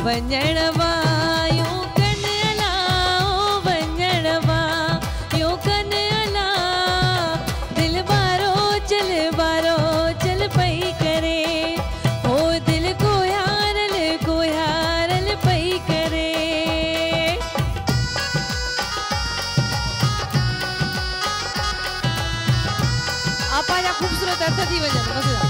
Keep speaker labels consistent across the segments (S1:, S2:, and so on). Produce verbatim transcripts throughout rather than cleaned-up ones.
S1: वञणवा यूं कन अला ओ वञणवा यूं कन अला दिल बारो चल बारो चल पई करे ओ दिल को यारल को यारल पई करे आपा जा खूबसूरत अर्थ थी वञनि मज़ेदार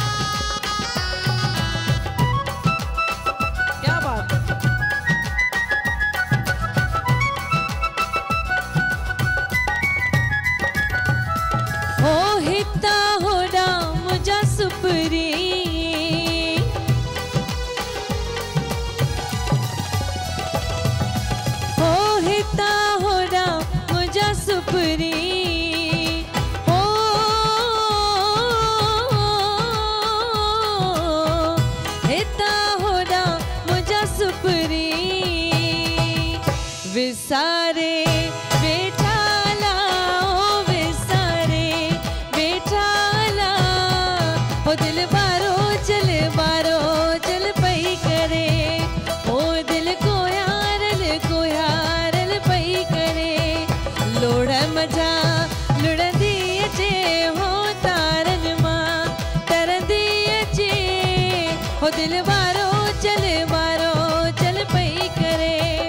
S1: विसारे बेठाला ओ विसारे बेठाला ओ दिल बारो चल बारो चल पई करे ओ दिल को यारल को यारल पई करे लोड़ मजा लुड़ंदी अचे हो तारन मां तरंदी अचे ओ दिल बारो चल बारो चल पई करे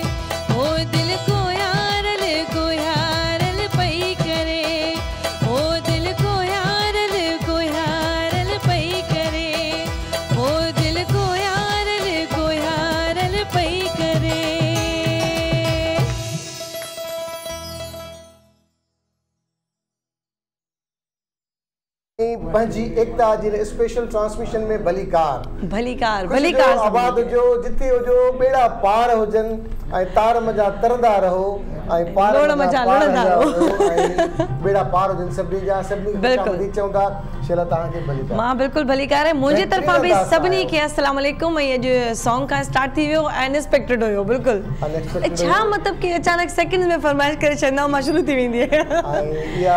S2: पंहिंजी एकता जी स्पेशल ट्रांसमिशन में भलीकार
S1: भलीकार भलीकार
S2: आबाद जो जिते जो बेड़ा पार होजन ऐं तार मजा तरंदा रहो ऐं पार मजा लड़ंदा रहो बेड़ा पार होजन सभनी जा सभनी बिल्कुल चौंदा शेला तां के भलीकार
S1: मां बिल्कुल भलीकार है मुझे तरफा भी सभनी के अस्सलाम वालेकुम ये जो सॉन्ग का स्टार्ट थी वो अनएक्सपेक्टेड होयो बिल्कुल अच्छा मतलब कि अचानक सेकंड्स में फरमाइश करे छना मां शुरू थी वेंदी है
S2: या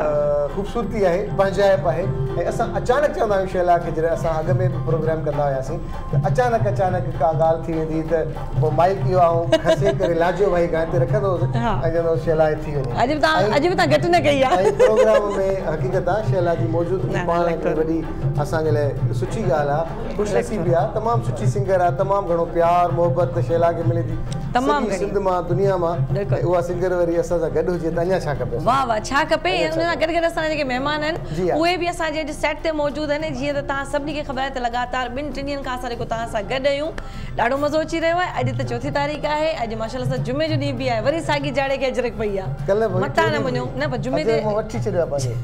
S2: खूबसूरती है पंजाब है असां अचानक चवंदा आहियूं शेला खे जॾहिं असां अॻ में बि प्रोग्राम कंदा हुआसीं त अचानक अचानक का ॻाल्हि थी वेंदी त पोइ माइक इहो आऊं खसे करे लाजो भाई गाए ते रखंदो ऐं चवंदो शेला थी वञे
S1: अॼु तव्हां अॼु बि तव्हां घटि न कई आहे
S2: ऐं प्रोग्राम में हक़ीक़त आहे शेला जी मौजूदगी पाण हिकु वॾी असांजे लाइ सुठी ॻाल्हि आहे ख़ुशनसीबी आहे तमामु सुठी सिंगर आहे तमामु घणो प्यार मोहबत शेला खे मिले थी तमामु सिंध मां दुनिया मां उहा सिंगर वरी असां सां गॾु हुजे त अञा छा खपे
S1: वाह वाह छा खपे हुन सां गॾु गॾु असांजा जेके महिमान आहिनि उहे बि असांजे अॼु सेट ते मौजूदु आहिनि जीअं त तव्हां सभिनी खे ख़बर आहे त लगातार ॿिनि टिनि ॾींहंनि खां असां जेको तव्हां सां गॾु आहियूं ॾाढो मज़ो अची रहियो आहे अॼु त चोथी तारीख़ आहे अॼु माशाल्लाह सां जुमे जो ॾींहुं बि आहे वरी साॻी जाड़े खे अजरक पई आहे मता न वञो न पर जुमे ते
S2: वठी छॾियो आहे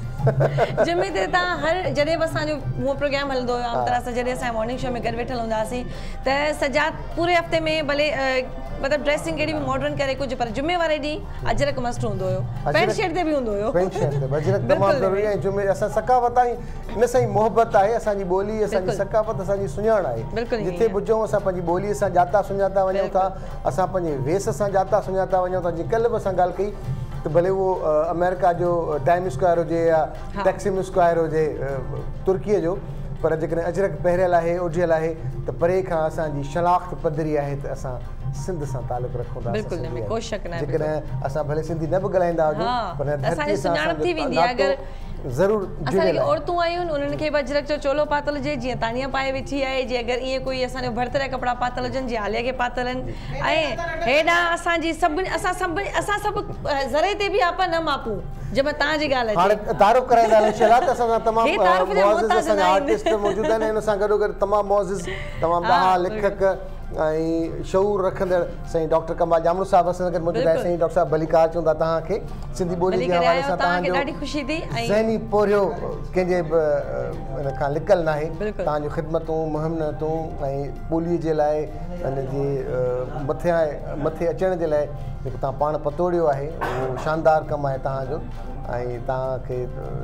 S1: जुमे ते तव्हां हर जॾहिं बि असांजो उहो प्रोग्राम हलंदो हुयो आम तरह सां जॾहिं असां मॉर्निंग शो में गॾु वेठल हूंदासीं त सजाद पूरे हफ़्ते में भले मतलब ड्रेसिंग केड़ी भी मॉडर्न करे कुछ पर जुमे वारे दी अजरक मस्त होंदो हो पैंट शर्ट ते भी होंदो हो
S2: पैंट शर्ट ते अजरक तमाम जरूरी है जुमे असा सकावत आई न सही मोहब्बत है असा जी बोली असा जी सकावत असा जी सुञाण है जिथे बुजो असा पंजी बोली असा जाता सुञाता वणो था असा पंजे वेस असा जाता सुञाता वणो था जी कल असा गाल कई तो भले वो अमेरिका जो टाइम स्क्वायर हो या टैक्सिम स्क्वायर हो तुर्की जो पर जेकॾहिं अजरक पहिरियल आहे उजियल आहे त परे खां असांजी शनाख़्त पधरी आहे त असां सिंध सां तालुक रखूं था
S1: बिल्कुल न कोई शक न
S2: जेकॾहिं असां भले सिंधी न बि ॻाल्हाईंदा हुजूं पर
S1: असांजी सुञाणप थी वेंदी आहे अगरि
S2: ज़रूर
S1: असांजी औरतूं आयूं उन्हनि खे बि अजरक जो चोलो पातल हुजे जीअं तानिया पाए वेठी आहे जे अगरि ईअं कोई असांजो भरतरिया कपिड़ा पातल हुजनि जीअं आलिया खे पातल आहिनि ऐं हेॾा असांजी सभिनी असां सभिनी असां सभु ज़रे ते बि आपा न मापूं जब तव्हांजी ॻाल्हि
S2: हाणे तारीफ़ कराईंदा आहिनि शेला त असां तमामु मुअज़्ज़िज़ असांजा आर्टिस्ट मौजूदु आहिनि हिन सां गॾोगॾु तमामु मुअज़्ज़िज़ तमामु ॾाढा लेखक ऐं शऊर रखंदड़ साईं डॉक्टर कमाल जामनू साहब असां गॾु मौजूदु आहे साईं डॉक्टर साहब भलीकार चवंदा तव्हांखे सिंधी ॿोली जे हवाले सां तव्हांजो
S1: ॾाढी ख़ुशी थी
S2: ज़हनी पोरियो कंहिंजे बि हिन खां लिकल न आहे तव्हांजूं ख़िदमतूं मुहिमतूं ऐं ॿोलीअ जे लाइ हिन जे मथियां मथे अचण जे लाइ जेको तव्हां पाण पतोड़ियो आहे उहो शानदार कमु आहे तव्हांजो ऐं तव्हांखे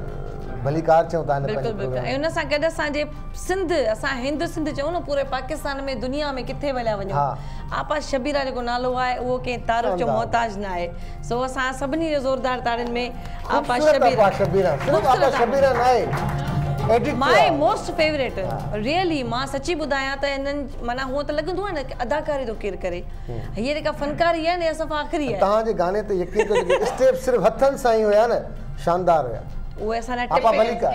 S2: भलीकार चऊं था
S1: बिल्कुल बिल्कुल ऐं उन सां गॾु असांजे सिंध असां हिंद सिंध चऊं न पूरे पाकिस्तान में दुनिया में किथे वलिया वञूं आपा शबीरा जेको नालो आहे उहो कंहिं तारीफ़ जो मोहताज न आहे सो असां सभिनी जो ज़ोरदार ताड़ियुनि में आपा शबीरा
S2: शबीरा सिर्फ़ु आपा शबीरा न आहे
S1: माय मोस्ट फेवरेट रियली मां सची ॿुधायां त इन्हनि माना हूअं त लॻंदो आहे न अदाकारी थो केरु करे हीअ जेका फनकारी आहे न सफ़ा आख़िरी आहे
S2: तव्हांजे गाने ते यकीन कयो स्टेप सिर्फ़ हथनि सां ई हुया न शानदार हुया
S1: उहे असां लाइ
S2: आपा भलिका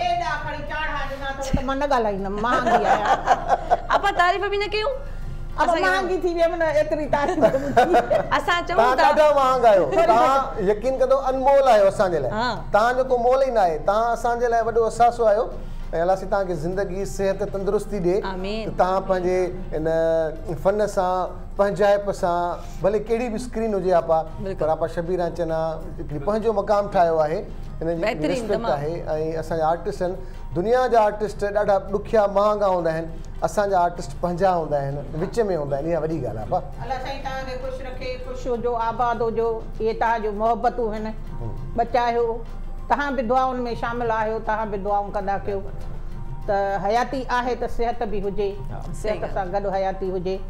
S3: मां न ॻाल्हाईंदमि महांगी आहियां
S1: आपा तारीफ़ बि न कयूं
S3: अब महांगी थी वियमि न एतिरी तारीफ़
S1: असां चऊं
S2: था ॾाढा महांगा आहियो तव्हां यकीन कयो अनमोल आहियो असांजे लाइ तव्हां जेको मोल ई न आहे तव्हां असांजे लाइ वॾो असासो आहियो ऐं अलाह तव्हांखे ज़िंदगी सिहत तंदुरुस्ती ॾिए तव्हां पंहिंजे इन फन सां पंहिंजाइप सां भले कहिड़ी बि स्क्रीन हुजे आपा पर आपा शबीर आंचन हिकिड़ी पंहिंजो मक़ाम ठाहियो आहे हिन जी रिस्पेक्ट आहे ऐं असांजा आर्टिस्ट आहिनि दुनिया जा आर्टिस्ट ॾाढा ॾुखिया महांगा हूंदा आहिनि असांजा आर्टिस्ट पंहिंजा हूंदा आहिनि विच में हूंदा आहिनि इहा वॾी ॻाल्हि आहे आपा
S3: अलाह साईं तव्हांखे ख़ुशि रखे ख़ुशि हुजो आबाद हुजो इहे तव्हांजो मोहबतूं आहिनि बचायो तव्हां बि दुआउनि में शामिल आहियो तव्हां बि दुआऊं कंदा कयो त हयाती आहे त सिहत बि हुजे सिहत सां गॾु हयाती हुजे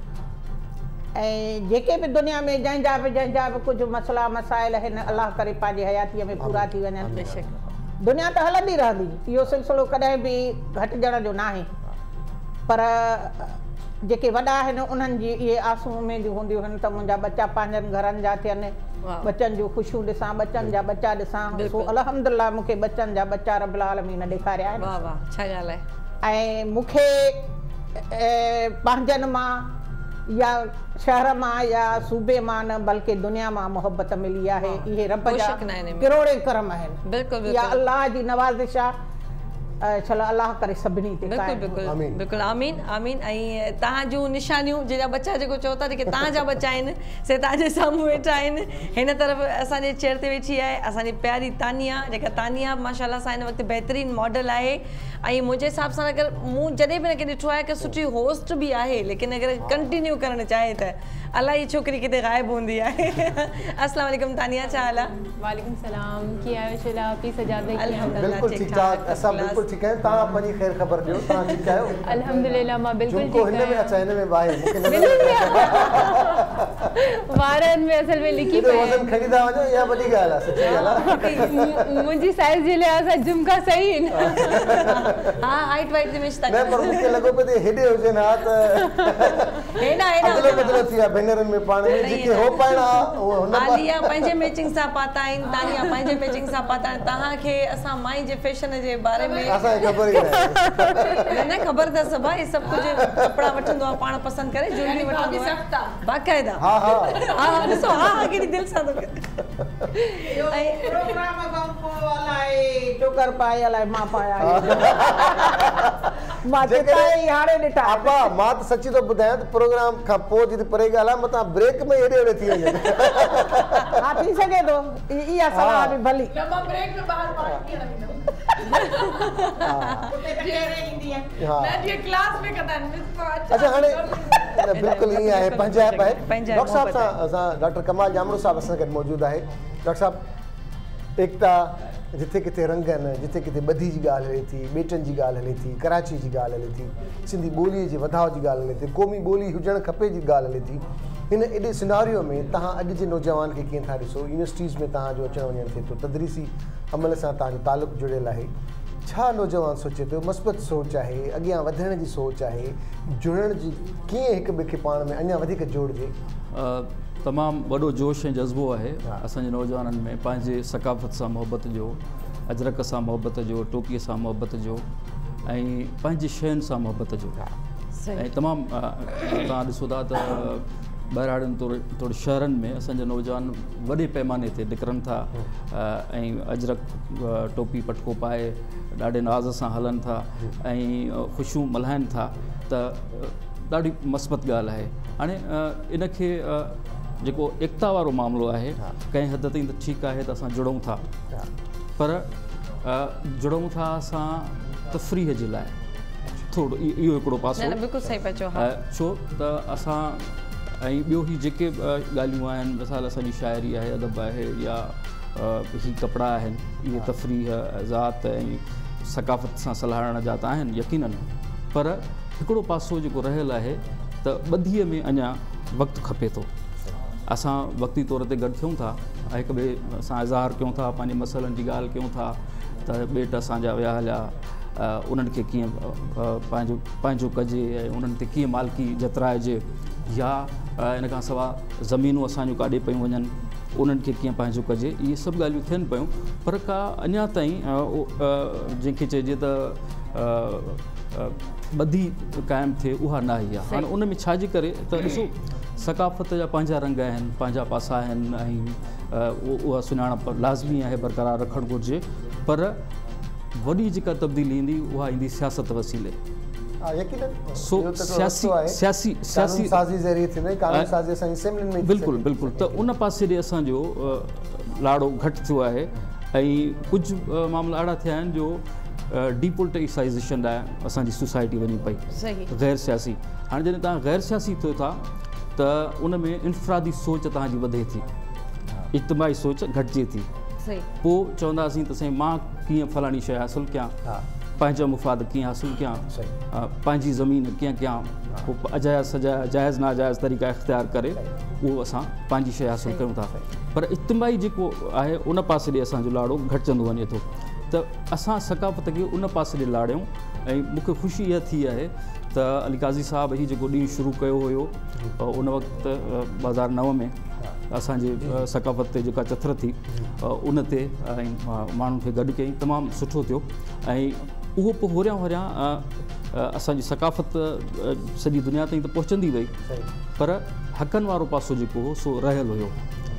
S3: ऐं जेके बि दुनिया में जंहिंजा बि जंहिंजा बि कुझु मसइला मसाइल आहिनि अलाह करे पंहिंजे हयातीअ में पूरा थी वञनि दुनिया त हलंदी रहंदी इहो सिलसिलो कॾहिं बि घटिजण जो न आहे पर जेके वॾा आहिनि उन्हनि जी इहे आसूं उमेदियूं हूंदियूं आहिनि त मुंहिंजा बच्चा पंहिंजनि घरनि जा थियनि बच्चनि जूं ख़ुशियूं ॾिसां बच्चनि जा बच्चा ॾिसां सो अल्हम्दुलिल्लाह मूंखे बच्चनि जा बच्चा रब्बुल आलमीन ॾेखारिया आहिनि
S1: वाह वाह छा ॻाल्हि आहे
S3: ऐं मूंखे पंहिंजनि मां या शहर मां या सूबे मां न बल्कि दुनिया मां मोहब्बत मिली आहे इहे रब जा किरोड़े करम आहिनि
S1: बिल्कुलु
S3: या अल्लाह जी नवाज़िश आहे चलो अल्लाह करे सभिनी ते
S1: बिल्कुलु बिल्कुलु बिल्कुलु आमीन आमीन ऐं तव्हां जूं निशानियूं जहिड़ा बच्चा जेको चओ था जेके तव्हांजा बच्चा आहिनि से तव्हांजे साम्हूं वेठा आहिनि हिन तरफ़ असांजे चेयर ते वेठी आहे असांजी प्यारी तानिया जेका तानिया माशाअल्लाह सां हिन वक़्तु बहितरीनु मॉडल आहे ऐं मुंहिंजे हिसाब सां अगरि मूं जॾहिं बि न ॾिठो आहे कि सुठी होस्ट बि आहे लेकिन अगरि कंटिन्यू करणु चाहे त अलाह जी छोकिरी किथे ग़ाइबु हूंदी आहे अस्सलाम वालेकुम तानिया छा हाल आहे
S4: वालेकुम सलाम कीअं आहियो शिला पी सजाद भाई
S2: अल्हम्दुलिल्लाह ठीक ठाक असां बिल्कुल ठीक आहियूं तव्हां पंहिंजी ख़ैर ख़बर ॾियो तव्हां ठीक आहियो
S4: अल्हम्दुलिल्लाह मां बिल्कुल ठीक
S2: आहियां हिन में अच्छा हिन में बाहि
S4: वारनि में असल में लिखी
S2: पई वज़न खरीदा वञो या वॾी ॻाल्हि आहे सच्ची ॻाल्हि
S4: आहे मुंहिंजी साइज़ जे लिहाज़ सां झुमका सही आहिनि
S1: हा हाइट वाइट ते मिश
S2: न पर मूंखे लॻो पियो त हेॾे हुजे न त
S1: हेॾा हेॾा
S2: अदलो बदलो थी विया भेनरनि में पाण में जेके हो पाइणा उहो हुन
S1: आलिया पंहिंजे मैचिंग सां पाता आहिनि तानिया पंहिंजे मैचिंग सां पाता आहिनि तव्हांखे असां माई जे फैशन जे बारे में
S2: असांखे ख़बर ई न
S1: न ख़बर अथसि भाई सभु कुझु कपिड़ा वठंदो आहे पाण पसंदि करे ज्वेलरी वठंदो आहे बाक़ाइदा
S2: हा हा
S1: हा ॾिसो हा हा केॾी दिलि सां थो
S3: प्रोग्राम खां पोइ अलाए चोकर पाए अलाए मां पाया मां चिताई हाणे ॾिठा
S2: आपा मां त सची थो ॿुधायां त प्रोग्राम खां पोइ जिते परे ॻाल्हि आहे मतां ब्रेक में हेॾे होॾे थी वञे
S3: हा थी सघे थो इहा सलाह बि भली
S5: मां ब्रेक में ॿाहिरि पाणी पीअण वेंदमि उते टेरे ईंदी आहे न जीअं क्लास में कंदा आहिनि
S2: अच्छा हाणे बिल्कुलु ईअं आहे पंजाब आहे डॉक्टर साहिब सां असां डॉक्टर कमाल जामरू साहिब असां गॾु मौजूदु आहे डॉक्टर साहिब एकता जिथे किथे रंग आहिनि जिथे किथे ॿधी जी ॻाल्हि हले थी ॿेटनि जी ॻाल्हि हले थी कराची जी ॻाल्हि हले थी सिंधी ॿोलीअ जे वधाउ जी ॻाल्हि हले थी क़ौमी ॿोली हुजणु खपे जी ॻाल्हि हले थी हिन एॾे सिनारियो में तव्हां अॼु जे नौजवान खे कीअं था ॾिसो यूनिवर्सिटीज़ में तव्हांजो अचणु वञणु थिए थो तदरीसी अमल सां तव्हांजो तालुक़ु जुड़ियल आहे छा नौजवान सोचे थो मस्बत सोच आहे अॻियां वधण जी सोच आहे जुड़ण जी कीअं हिक ॿिए खे पाण में अञा वधीक जोड़िजे
S6: तमामु वॾो जोश ऐं जज़्बो आहे असांजे नौजवाननि में पंहिंजे सकाफ़त सां मोहबत जो अजरक सां मोहबत जो टोपीअ सां मोहबत जो ऐं पंहिंजी शयुनि सां मोहबत जो ऐं तमामु तव्हां ॾिसो था त ॿाहिराड़ियुनि तौरु तौरु शहरनि में असांजा नौजवान वॾे पैमाने ते निकिरनि था ऐं अजरक टोपी पटको पाए ॾाढे नाज़ सां हलनि था ऐं ख़ुशियूं मल्हाइनि था त ॾाढी मस्बत ॻाल्हि आहे हाणे इनखे जेको एकता वारो मामिलो आहे कंहिं हद ताईं त ठीकु आहे त असां जुड़ूं था पर जुड़ूं था असां तफ़रीह जे लाइ थोरो इहो हिकिड़ो पासो
S1: बिल्कुलु सही पिया चओ
S6: छो त असां ऐं ॿियो ही जेके ॻाल्हियूं आहिनि मिसाल असांजी शाइरी आहे अदब आहे या ही कपिड़ा आहिनि इहे तफ़रीह ज़ात ऐं सकाफ़त सां सलाहण जा त आहिनि यकीनन पर हिकिड़ो पासो जेको रहियलु आहे त ॿधीअ में अञा वक़्तु खपे थो असां वक़्ती तौर ते गॾु थियूं था हिक ॿिए सां इज़हार कयूं था पंहिंजे मसइलनि जी ॻाल्हि कयूं था त ॿेट असांजा विया हलिया उन्हनि खे कीअं पंहिंजो पंहिंजो कजे ऐं उन्हनि ते कीअं मालिकी जतिराइजे या इन खां सवाइ ज़मीनूं असांजूं काॾे पियूं वञनि उन्हनि खे कीअं पंहिंजो कजे इहे सभु ॻाल्हियूं थियनि पियूं पर का अञा ताईं जंहिंखे चइजे त ॿधी क़ाइमु थिए उहा न आई आहे। हाणे उन में छाजे करे त ॾिसो सकाफ़त जा पंहिंजा रंग आहिनि पंहिंजा पासा आहिनि ऐं उहा सुञाणप लाज़मी आहे बरक़रार रखणु घुरिजे पर वॾी जेका तब्दीली ईंदी उहा ईंदी सियासत वसीले बिल्कुलु बिल्कुलु त उन पासे ॾे असांजो लाड़ो घटि थियो आहे ऐं कुझु मामला अहिड़ा थिया आहिनि जो डीपोलिटिसाइज़ेशन लाइ असांजी सोसाइटी वञी पई गैर सियासी। हाणे जॾहिं तव्हां गैर सियासी थियो था त उन में इनफ़रादी सोच तव्हांजी वधे थी इज्तिमाही सोच घटिजे थी पोइ चवंदासीं त साईं मां कीअं फलाणी शइ हासिलु कयां पंहिंजो मुफ़ाद कीअं हासिलु कयां पंहिंजी ज़मीन कीअं कयां पोइ अजाइज़ सजाइज़ जाइज़ नाजाइज़ तरीक़ा इख़्तियार करे उहो असां पंहिंजी शइ हासिलु कयूं था पर इज्तिमाही जेको आहे उन पासे ॾे असांजो लाड़ो घटिजंदो वञे थो त असां सकाफ़त खे उन पासे ॾे लाड़ियूं ऐं मूंखे ख़ुशी इहा थी आहे त अली काज़ी साहिबु हीउ जेको ॾींहुं शुरू कयो हुयो उन वक़्तु ॿ हज़ार नव में असांजे सकाफ़त ते जेका चथर थी उन ते ऐं माण्हुनि खे गॾु कयईं तमामु सुठो थियो ऐं उहो पोइ होरियां होरियां असांजी सकाफ़त सॼी दुनिया ताईं त पहुचंदी वई पर हक़नि वारो पासो जेको हो सो रहियलु हुयो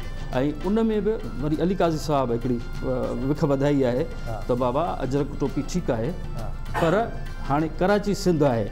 S6: ऐं उन में बि वरी अली काज़ी साहिबु हिकिड़ी विख वधाई आहे त बाबा अजरक टोपी ठीकु आहे पर हाणे कराची सिंध आहे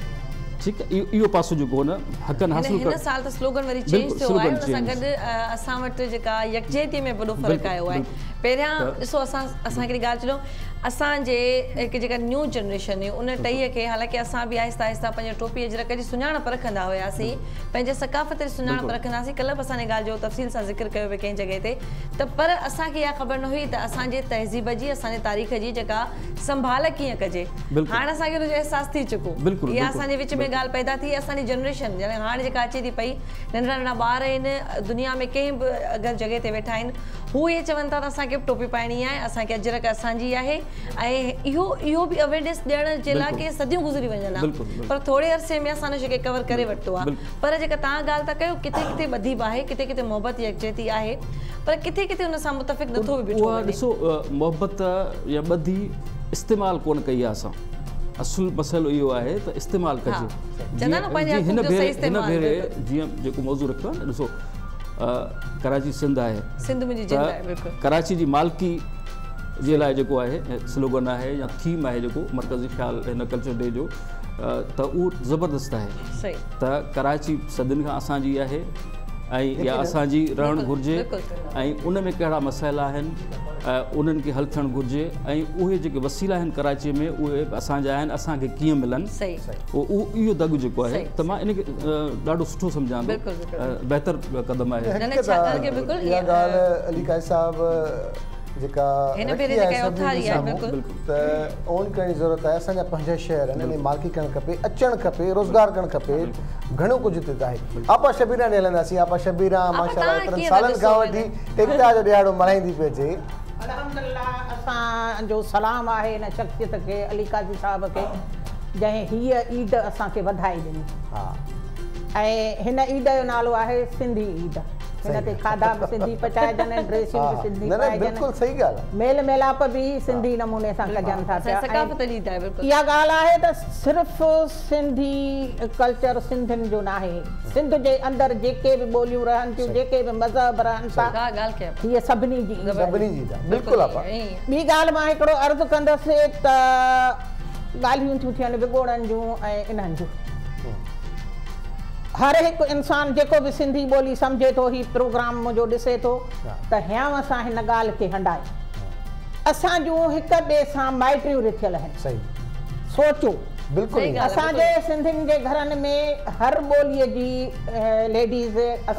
S6: ठीकु आहे इहो पासो जेको न हक़नि हासिलु
S1: हिन साल त स्लोगन वरी चेंज थियो आहे उन सां गॾु असां वटि जेका यकजहती में वॾो फ़र्क़ु आयो आहे पहिरियां ॾिसो असां असां हिकिड़ी ॻाल्हि चयो असांजे हिकु जेका न्यू जनरेशन हुई उन टईअ खे हालांकि असां बि आहिस्ता आहिस्ता पंहिंजो टोपी अजरक जी सुञाणप रखंदा हुआसीं पंहिंजे सकाफ़त जी सुञाणप रखंदासीं कल्ह बि असां ॻाल्हि जो तफ़सील सां ज़िक्र कयो पियो कंहिं जॻह ते त पर असांखे इहा ख़बर न हुई त असांजे तहज़ीब जी असांजे तारीख़ जी जेका संभाल कीअं कजे हाणे असांखे हुनजो अहसासु थी चुको इहा असांजे विच में ॻाल्हि पैदा थी असांजी जनरेशन हाणे जेका अचे थी पई नंढड़ा नंढड़ा ॿार आहिनि दुनिया में कंहिं बि अगरि जॻह ते वेठा आहिनि हू इहे चवनि था त असांखे बि टोपी पाइणी आहे असांखे अजरक असांजी आहे ऐं इहो इहो बि अवेयरनेस ॾियण जे लाइ की सदियूं गुज़री वञनि हा पर थोरे अरसे में असां हुन शइ खे कवर करे वरितो आहे पर जेका तव्हां ॻाल्हि था कयो किथे किथे ॿधी बि आहे किथे किथे मोहबत यकजहती आहे पर किथे किथे हुन सां मुतफ़िक़ नथो बि बीठो वञे
S6: ॾिसो मोहबत या ॿधी इस्तेमालु कोन कई आहे असां असुल मसइलो इहो आहे त इस्तेमालु कजे हिन भेरे जीअं जेको मौज़ू रखियो आहे न ॾिसो कराची सिंध आहे
S1: सिंध मुंहिंजी जिंद आहे बिल्कुलु
S6: कराची जी मालिकी जे लाइ जेको आहे स्लोगन आहे या थीम आहे जेको मरकज़ी ख़्यालु हिन कल्चर डे जो त उहो ज़बरदस्त आहे त कराची सदियुनि खां असांजी आहे ऐं इहा असांजी रहणु घुरिजे ऐं उन में कहिड़ा मसइला आहिनि उन्हनि खे हल थियणु घुरिजे ऐं उहे जेके वसीला आहिनि कराचीअ में उहे असांजा आहिनि असांखे कीअं मिलनि उहो इहो दॻु जेको आहे त मां इन खे ॾाढो सुठो सम्झां थो बहितर क़दम आहे
S2: जेका ओन करण जी ज़रूरत आहे असांजा पंज शहर आहिनि मालिकी करणु खपे अचणु खपे रोज़गार करणु खपे घणो कुझु हिते आहे आपा शबीरा ॾे हलंदासीं आपा शबीरा माशाअल्लाह एतिरनि सालनि खां वठी एकता जो ॾियारो मल्हाईंदी पई अचे
S3: अल्हम्दुलिल्लाह असांजो सलाम आहे हिन शख़्सियत खे अली काज़ी साहिब खे जंहिं हीअ ईद असांखे वधाई ॾिनी हा ऐं हिन ईद जो नालो आहे सिंधी ईद हिन ते खाधा बि सिंधी पचाइजनि ड्रेसियूं बि सिंधी पाइजनि मेल मिलाप बि सिंधी नमूने सां कजनि था इहा ॻाल्हि आहे त सिर्फ़ु सिंधी कल्चर सिंधियुनि जो न आहे सिंध जे अंदरि जेके बि ॿोलियूं रहनि थियूं जेके बि मज़हब रहनि था हीअ सभिनी जी ॿी ॻाल्हि मां हिकिड़ो अर्ज़ु कंदसि त ॻाल्हियूं थियूं थियनि विॻोड़नि जूं ऐं इन्हनि जूं हर हिकु इंसानु जेको बि सिंधी ॿोली सम्झे थो ही प्रोग्राम मुंहिंजो ॾिसे थो त हियांव असां हिन ॻाल्हि खे हंडाए असां जूं हिक ॿिए सां माइटियूं रिथियल आहिनि सोचो बिल्कुलु असांजे सिंधियुनि जे घरनि में हर ॿोलीअ जी लेडीज़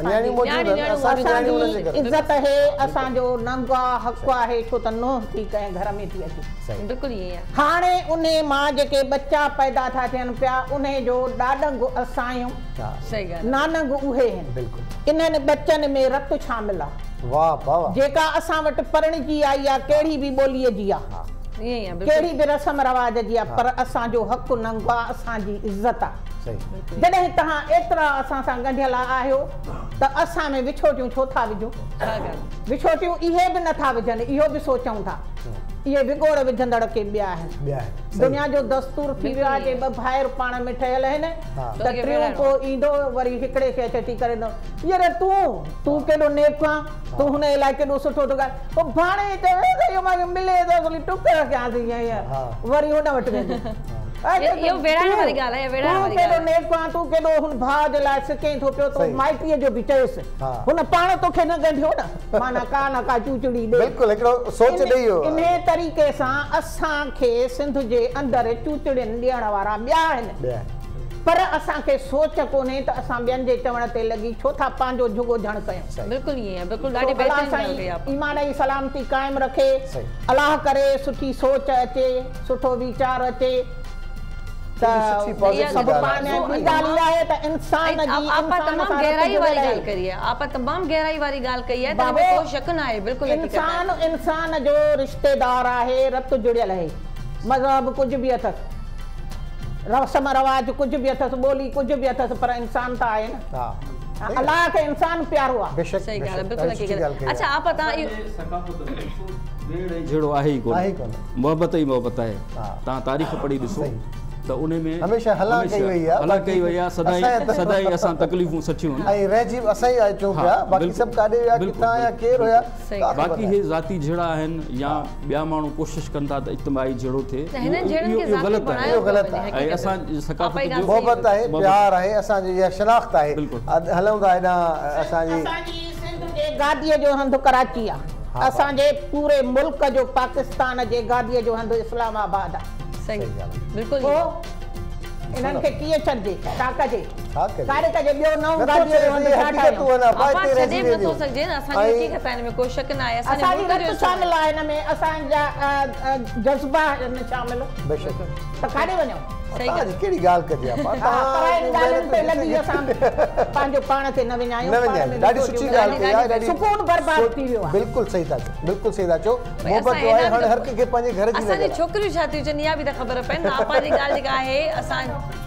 S3: इज़त आहे असांजो नंग आहे हक़ु आहे छो त नूंहं थी कंहिं घर में थी अचे हाणे उन मां जेके बच्चा पैदा था थियनि पिया उन जो ॾाॾंग असांजो नानंग उहे आहिनि इन्हनि बच्चनि में रत शामिल आहे जेका असां वटि परिणिजी आई आहे कहिड़ी बि ॿोलीअ जी आहे कहिड़ी बि रस्म रवाज जी आहे पर असांजो हक़ नंगो आहे, असांजी इज़त आहे। जॾहिं तव्हां एतिरा असां सां ॻंढियल आहियो त असां में विछोटियूं छो था विझो? विछोटियूं इहे बि नथा विझनि, इहो बि सोचूं था इहे विगोड़ विझंदड़ के ॿिया आहिनि। दुनिया जो दस्तूर थी वियो आहे जे ॿ भाइर पाण में ठहियल आहिनि त टियों पोइ ईंदो वरी हिकिड़े खे चटी करे ॾिनो यार तूं तूं केॾो नेक आहे, तूं हुन इलाही केॾो सुठो थो ॻाल्हि, पोइ भाणे चयो मूंखे मिले त टुक कयांसीं ईअं वरी हुन वटि वेंदो।
S1: यो वेड़ाइण वारी ॻाल्हि आहे, वेड़ाइण वारी ॻाल्हि आहे।
S3: केॾो नेक आहे, तूं केॾो हुन भाउ जे लाइ सिकें थो पियो, तूं माइटीअ जो बि चयुसि, हुन पाण तोखे न ॻंढियो न, माना का न का चूचड़ी ॾे।
S2: बिल्कुलु हिकिड़ो सोच ॾेई वियो।
S3: इन तरीक़े सां असांखे सिंध जे अंदरि चूचड़ियुनि ॾियण वारा ॿिया आहिनि, पर असांखे सोच कोन्हे त असां ॿियनि जे चवण ते लॻी छो था पंहिंजो जुगो झण कयूं।
S1: बिल्कुलु ईअं आहे, बिल्कुलु ॾाढी बहितरीन ॻाल्हि कई आहे।
S3: ईमान जी सलामती क़ाइमु रखे, अलाह करे सुठी सोच अचे, सुठो वीचार अचे।
S1: आप तमाम गहराई वारी गाल कही है, कोई शक ना है, बिल्कुल
S3: इंसान इंसान जो रिश्तेदार है, रत जुड़ियल है, मजहब कुछ भी अथस, रस्म रवाज कुछ भी अथस, बोली कुछ भी अथस, पर इंसान तो है ना। अल्लाह के इंसान प्यारो आहे।
S2: बेशक
S1: सही गाल है, बिल्कुल हकीकत। अच्छा आप पता
S6: जेड़ो आहे ही कोन, मोहब्बत ही मोहब्बत है। ता तारीख पढ़ी दिसो त उन में
S2: हमेशा हला कई वई आहे,
S6: हला कई वई आहे, सदाई सदाई असां तकलीफ़ूं सचियूं
S2: ऐं रहिजी असां ई अचूं पिया, बाक़ी सभु काॾे विया, किथां आया, केरु हुया,
S6: बाक़ी हे ज़ाती जहिड़ा आहिनि या ॿिया माण्हू कोशिशि कनि था त इज्तिमाही जहिड़ो थिए, इहो ग़लति आहे,
S2: इहो ग़लति आहे।
S6: ऐं असां सकाफ़त जो
S2: मोहबत आहे, प्यार आहे, असांजी इहा शनाख़्त आहे, हलूं था हेॾां असांजी
S3: असांजी सिंध जे गादीअ जो हंधु कराची आहे, असांजे पूरे मुल्क जो पाकिस्तान जे गादीअ जो हंधु इस्लामाबाद आहे।
S1: सही बिल्कुल
S3: इन्हनि खे कीअं छॾिजे, छा कजे, कारे कजे, ॿियो नओं गादीअ जो हंधु छा ठाहियूं?
S1: छॾे बि नथो सघिजे न, असांजी हक़ीक़त आहे, हिन में कोई शक न आहे,
S3: असांजी रत शामिल आहे हिन में, असांजा जज़्बा हिन में शामिल,
S2: बेशक
S3: त काॾे वञूं?
S2: तव्हांजी कहिड़ी ॻाल्हि कजे आहे,
S3: पराइनि ॻाल्हियुनि ते लॻी असां पंहिंजो पाण खे न विञायूं,
S2: ॾाढी सुठी ॻाल्हि कई आहे, ॾाढी
S3: सुकून बर्बाद थी वियो आहे।
S2: बिल्कुलु सही था चओ, बिल्कुलु सही था चओ, मोहबत जो आहे हाणे हर कंहिंखे पंहिंजे घर जी
S1: असांजी छोकिरियूं छा थियूं चवनि इहा बि त ख़बर पए न। आपा जी ॻाल्हि जेका आहे असां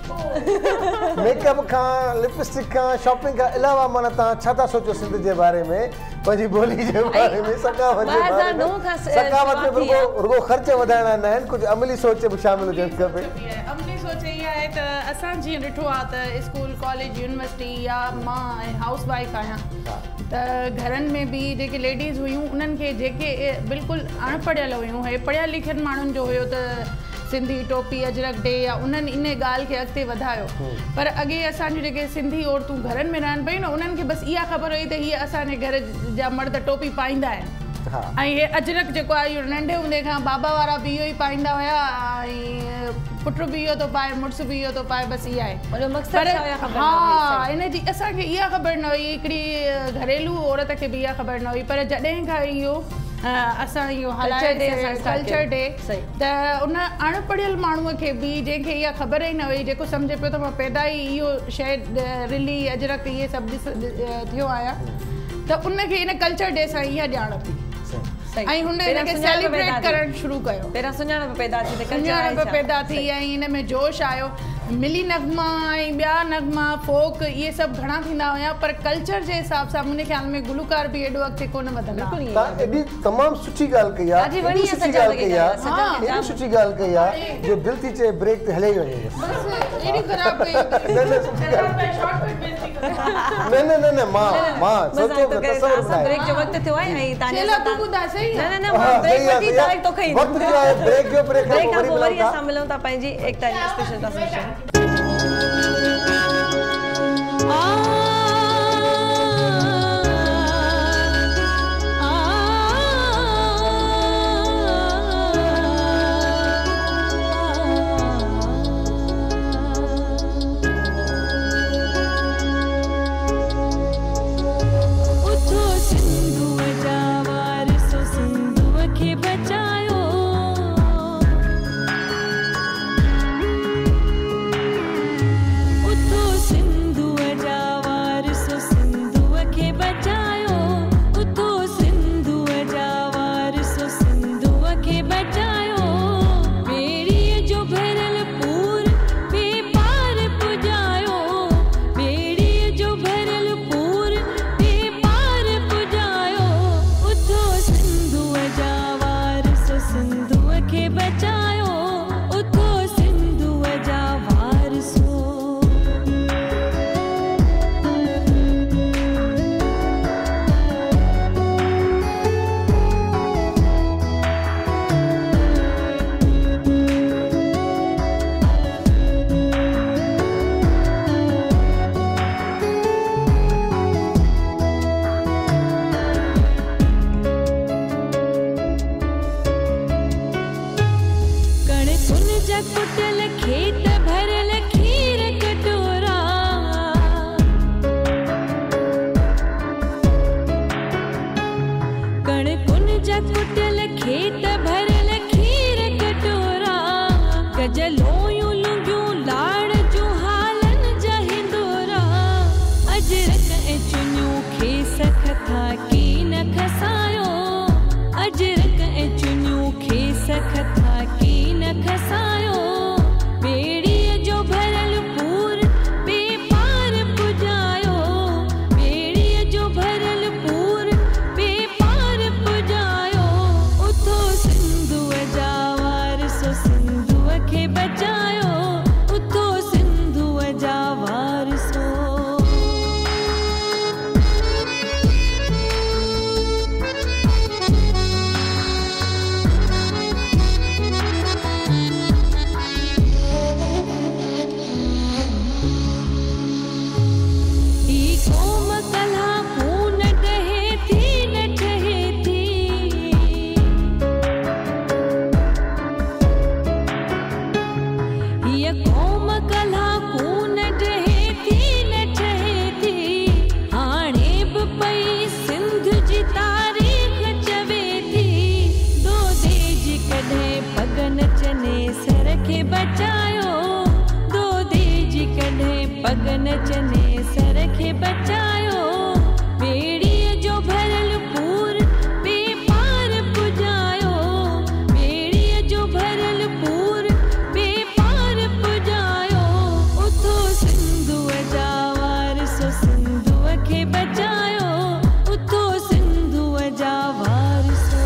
S2: मेकअप खां, लिपस्टिक खां, शॉपिंग खां अलावा माना तव्हां छा था सोचो सिंध जे बारे में, पंहिंजी ॿोली जे बारे में, सकावत जे बारे में? सकावत में रुगो रुगो ख़र्च वधाइणा न आहिनि, कुझु अमली सोच बि शामिल हुजणु खपे।
S5: अमली सोच इहा आहे त असां जीअं ॾिठो आहे त स्कूल, कॉलेज, यूनिवर्सिटी या मां हाउस वाइफ आहियां त घरनि में बि जेके लेडीज़ हुयूं उन्हनि खे जेके बिल्कुलु अणपढ़ियल हुयूं, हे पढ़ियल लिखियल माण्हुनि जो हुयो त सिंधी टोपी अजरक डे या उन्हनि इन ॻाल्हि खे अॻिते वधायो, पर अॻे असांजूं जेके सिंधी औरतूं घरनि में रहनि पियूं न उन्हनि खे बसि इहा ख़बर हुई त हीअ असांजे घर जा मर्द टोपी पाईंदा आहिनि, ऐं हे अजरक जेको आहे इहो नंढे हूंदे खां बाबा वारा बि इहो ई पाईंदा हुया, ऐं पुटु बि इहो थो पाए, मुड़ुसु बि इहो थो पाए, बसि इहा आहे। हा, इन जी असांखे इहा ख़बर न हुई, हिकिड़ी घरेलू औरत खे बि इहा ख़बर न हुई, पर जॾहिं खां इहो असां इहो हलाए कल्चर डे त उन अणपढ़ियल माण्हूअ खे बि जंहिंखे इहा ख़बर ई न हुई, जेको सम्झे पियो त मां पैदा ई इहो शइ रिली अजरक इहे सभु ॾिस थियो आहियां, त उनखे इन कल्चर डे सां इहा ॼाण थी ऐं हुन हिनखे सेलिब्रेट करणु शुरू कयो।
S1: पहिरां सुञाणप पैदा थी,
S5: सुञाणप पैदा थी ऐं हिन में जोश आयो, मिली नगमा ऐं ॿिया नगमा फोक इहे सभु घणा थींदा हुया, पर कल्चर जे हिसाब सां मुंहिंजे ख्याल में गुलूकार बि एॾो अॻिते कोन वधंदा।
S2: एॾी तमामु सुठी ॻाल्हि कई आहे, एॾी सुठी ॻाल्हि कई आहे, एॾी सुठी ॻाल्हि कई आहे जो दिलि थी चए ब्रेक ते हले ई वञे। न न न न मां मां सोचो
S1: ब्रेक जो वक़्तु थियो आहे ऐं तव्हांजे न न न ब्रेक वठी डायरेक्ट तोखे
S2: वक़्तु थियो आहे, ब्रेक जो ब्रेक
S1: खां पोइ वरी असां मिलूं था पंहिंजी एकता जी स्पेशल ट्रांसमिशन।
S7: मुंहिंजा कुटियल खेत भरियल खीर कटोरा गजलोयूं लुंगियूं लाड़ जूं हालनि जा हिंदोरा अजरक ऐं चुनियूं खेस खथा की न खसायो अजरक ऐं चुनियूं खेस खथा की न खसायो बेड़ीअ जो भरियल पूर बेपार पुॼायो बेड़ीअ जो भरियल पूर बेपार पुॼायो उथो सिंधुअ जा वारिसो सिंधुअ खे बचायो उथो सिंधुअ जा वारिसो बचायो दो देजी कढे पगन चने सर खे बचायो बेड़ीअ जो भरियल पूर बेपार पुॼायो बेड़ीअ जो भरियल पूर बेपार पुॼायो उथो सिंधुअ जा वारिसो सिंधुअ खे बचायो उथो सिंधुअ जा वारिसो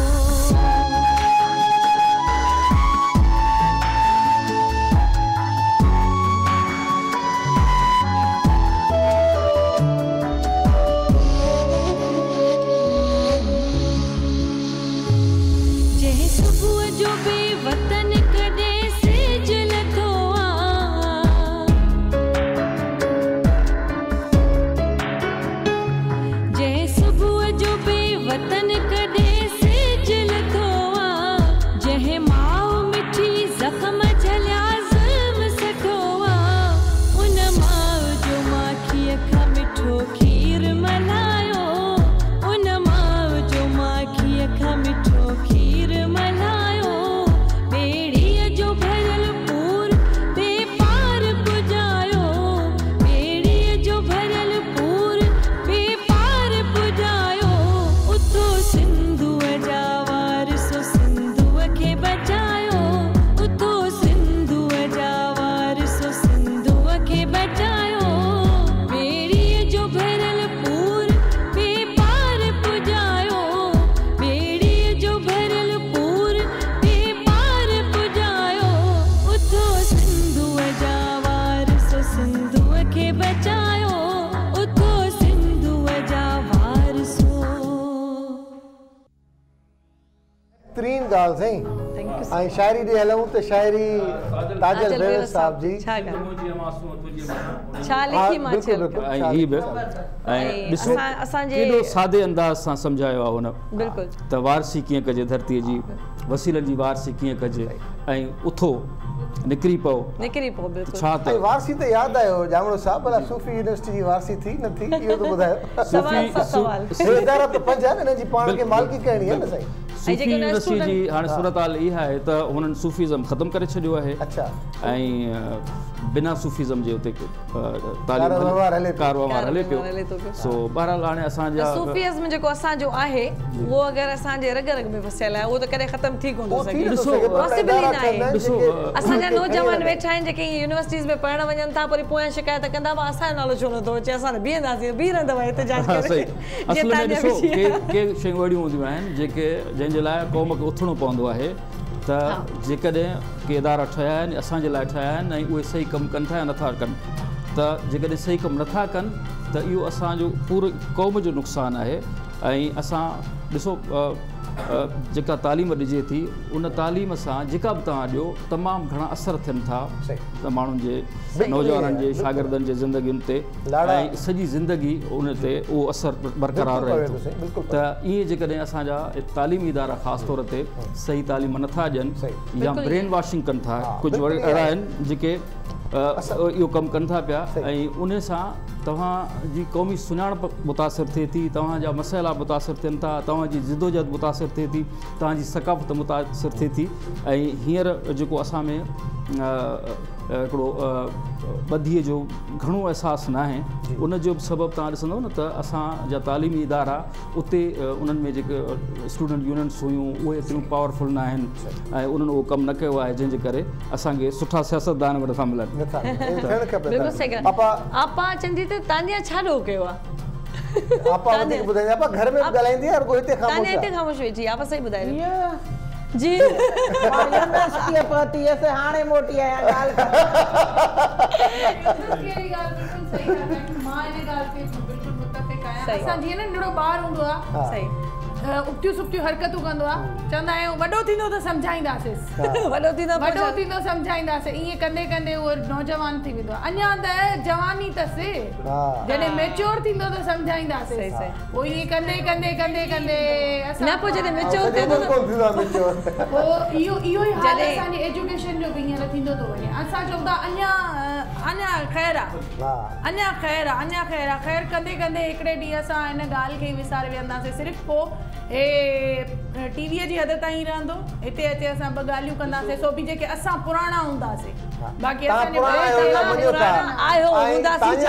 S2: ऐं शाइरी ॾे हलूं त शाइरी ताजल बेवस साहब जी
S1: छा लिखी मां चयो
S6: ऐं ही बि ऐं ॾिसो केॾो सादे अंदाज़ सां सम्झायो आहे हुन
S1: बिल्कुलु
S6: त वारसी कीअं कजे धरतीअ जी वसीलनि जी वारसी कीअं कजे ऐं उथो निकिरी पओ
S1: निकिरी पओ बिल्कुलु
S6: छा त
S2: वारसी त यादि आयो जामणो साहब भला सूफ़ी यूनिवर्सिटी जी वारसी थी न थी इहो त ॿुधायो
S6: सूफ़ी
S2: इदारा त पंज आहिनि हिन जी पाण खे मालिकी करणी आहे न साईं
S6: सूफ़ी यूनिवर्सिटी जी हाणे सूरत हाल इहा आहे त हुननि सूफ़ीज़म ख़तमु करे छॾियो आहे ऐं बिना सूफ़ीज़म जे हुते कारोबार हले पियो सो बहरहाल हाणे असांजा
S1: सूफ़ीज़म जेको असांजो आहे उहो अगरि असांजे रग रग में वसियल आहे उहो त कॾहिं ख़तमु थी कोन थो सघे पॉसिबल ई न आहे असांजा नौजवान वेठा आहिनि जेके यूनिवर्सिटीज़ में पढ़णु वञनि था वरी पोयां शिकायत कंदा हुआ असांजो नालो छो नथो अचे असां बीहंदासीं बीह रहंदव एहतिजाज करे
S6: असल में ॾिसो के शयूं अहिड़ियूं हूंदियूं आहिनि जेके जंहिंजे लाइ क़ौम खे उथणो पवंदो आहे त जेकॾहिं के इदारा ठहिया आहिनि असांजे लाइ ठहिया आहिनि ऐं उहे सही कमु कनि था या नथा कनि त जेकॾहिं सही कमु नथा कनि त इहो असांजो पूरे क़ौम जो नुक़सानु आहे ऐं असां ॾिसो जेका तालीम ॾिजे थी उन तालीम सां जेका बि तव्हां ॾियो तमामु घणा असर थियनि था त माण्हुनि जे नौजवाननि जे शागिर्दनि जे ज़िंदगियुनि ते ऐं सॼी ज़िंदगी उन ते उहो असरु बरक़रार रहे थो त इएं जेकॾहिं असांजा तालीमी इदारा ख़ासि तौर ते सही तालीम नथा ॾियनि या ब्रेन वॉशिंग कनि था कुझु अहिड़ा आहिनि जेके इहो कमु कनि था पिया ऐं उन सां तव्हांजी क़ौमी सुञाणप मुतासिर थिए थी, तव्हांजा मसइला मुतासिर थियनि था, तव्हांजी जिदोजहद मुतासिर थिए थी, तव्हांजी सक़ाफ़त मुतासिर थिए थी। ऐं हींअर जेको असां में हिकिड़ो ॿधीअ जो घणो अहसासु न आहे, उन जो बि सबबु तव्हां ॾिसंदव न त असांजा तालीमी इदारा उते उन्हनि में जेके स्टूडेंट यूनियन्स हुयूं उहे एतिरियूं पावरफुल न आहिनि ऐं उन्हनि उहो कमु न कयो आहे, जंहिंजे करे असांखे सुठा सियासतदान बि नथा मिलनि।
S1: बिल्कुलु सही ॻाल्हि। आपा चंदी त तानिया छा ॾोह कयो आहे?
S2: आपा वधीक ॿुधाईंदी, आपा घर में बि ॻाल्हाईंदी आहे, रुॻो हिते ख़ामोश आहे।
S1: तानिया हिते ख़ामोश वेठी, आपा सही ॿुधायो जी।
S3: यूनिवर्सिटी पहुती है हाणे मोटी आया गाल कर
S5: केड़ी गाल बिल्कुल सही है। मां इन गाल पे बिल्कुल मुत्तफिक आया। असा जी न नड़ो बाहर हुंदो आ सही उक्तियूं सुक्तियूं हरकतूं कंदो आ, चवंदा आहियूं वॾो थींदो त सम्झाईंदासीं, वॾो थींदो वॾो थींदो सम्झाईंदासीं, ईअं कंदे कंदे उहो नौजवान थी वेंदो आहे। अञा त जवानी अथसि, जॾहिं मेच्योर थींदो त सम्झाईंदासीं, पोइ ईअं कंदे कंदे कंदे कंदे
S1: न पोइ जॾहिं मेच्योर थिए
S5: पोइ इहो इहो ई हाल असांजे एजुकेशन जो बि हींअर थींदो थो वञे। असां चऊं था अञा अञा ख़ैर आहे, अञा ख़ैर आहे, अञा ख़ैर आहे, ख़ैर कंदे कंदे हिकिड़े ॾींहुं असां हिन ॻाल्हि खे विसारे वेहंदासीं। सिर्फ़ु पोइ हे टीवीअ जी हद ताईं रहंदो, हिते अचे असां ॿ ॻाल्हियूं कंदासीं, सो बि जेके असां पुराणा हूंदासीं, बाक़ी असांजे
S1: आयो हूंदासीं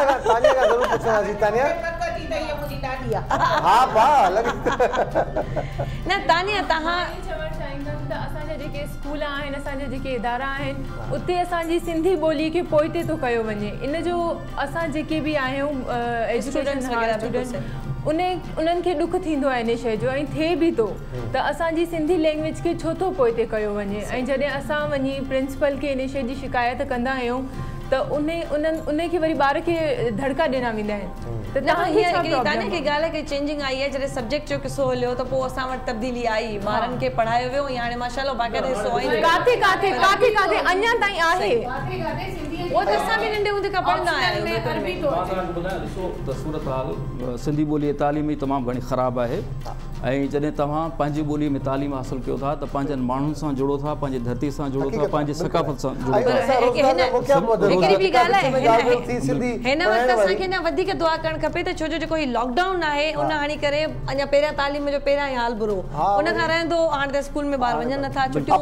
S1: न तानिया तव्हां
S4: असांजा जेके स्कूल आहिनि, असांजा जेके इदारा आहिनि, उते असांजी सिंधी ॿोली खे पोइते थो कयो वञे। इन जो असां जेके बि आहियूं एजुकेशन उन उन्हनि खे ॾुख थींदो आहे इन शइ जो, ऐं थिए बि थो त असांजी सिंधी लैंग्वेज खे छो थो पोइते कयो वञे। ऐं जॾहिं असां वञी प्रिंसिपल खे इन शइ जी शिकायत कंदा आहियूं त उन उन्हनि उन खे वरी ॿार खे धड़का ॾिना वेंदा आहिनि। त तव्हां हीअ
S1: ताने की ॻाल्हि आहे की चेंजिंग आई आहे, जॾहिं सब्जेक्ट जो किसो हलियो त पोइ असां वटि तब्दीली आई, ॿारनि खे पढ़ायो वियो, या हाणे माशाअल्लाह बाक़ाइदा हिसो आहे
S4: काथे काथे काथे काथे अञा ताईं आहे।
S1: वो तो असां बि नंढे हूंदे खां पढ़ंदा आहियूं।
S6: त सूरत हाल सिंधी ॿोलीअ तालीम ई तमामु घणी ख़राबु आहे, ऐं जॾहिं तव्हां पंहिंजी ॿोलीअ में तालीम हासिलु कयो था त पंहिंजनि माण्हुनि सां जुड़ो था, पंहिंजी धरती सां जुड़ो था, पंहिंजी सक़ाफ़त सां जुड़ो था।
S1: हिकिड़ी ॿी ॻाल्हि आहे, हिन वक़्तु असांखे न वधीक दुआ करणु खपे त छो जो जेको हीउ लॉकडाउन आहे उन हाणे करे अञा पहिरियां तालीम जो पहिरियां ई हाल बुरो, उन खां रहंदो हाणे त स्कूल में ॿार वञनि नथा, छुटियूं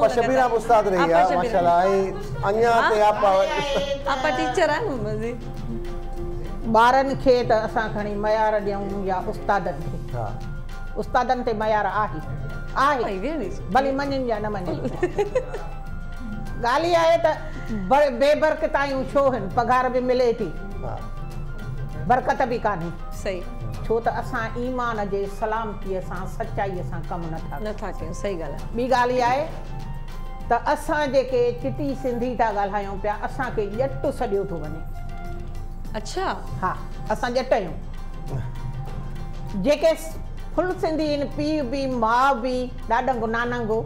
S1: आपा टीचर आहे न,
S3: ॿारनि खे त असां खणी मयार ॾियूं या उस्तादनि खे, उस्तादनि ते मयार आहे आहे भली मञनि या न मञनि। ॻाल्हि इहा आहे त बेबरकतायूं छो आहिनि, पघार बि मिले थी, बरकत बि कान्हे
S1: सही,
S3: छो त असां ईमान जे सलामतीअ सां सचाईअ सां कमु नथा
S1: नथा कयूं। सही ॻाल्हि आहे।
S3: ॿी ॻाल्हि इहा आहे त असां जेके चिटी सिंधी था ॻाल्हायूं पिया, असांखे ॼटु सॼियो थो वञे।
S1: अच्छा
S3: हा, असां ॼट आहियूं, जेके फुल सिंधी आहिनि, पीउ बि माउ बि ॾाढंगो नानंगो,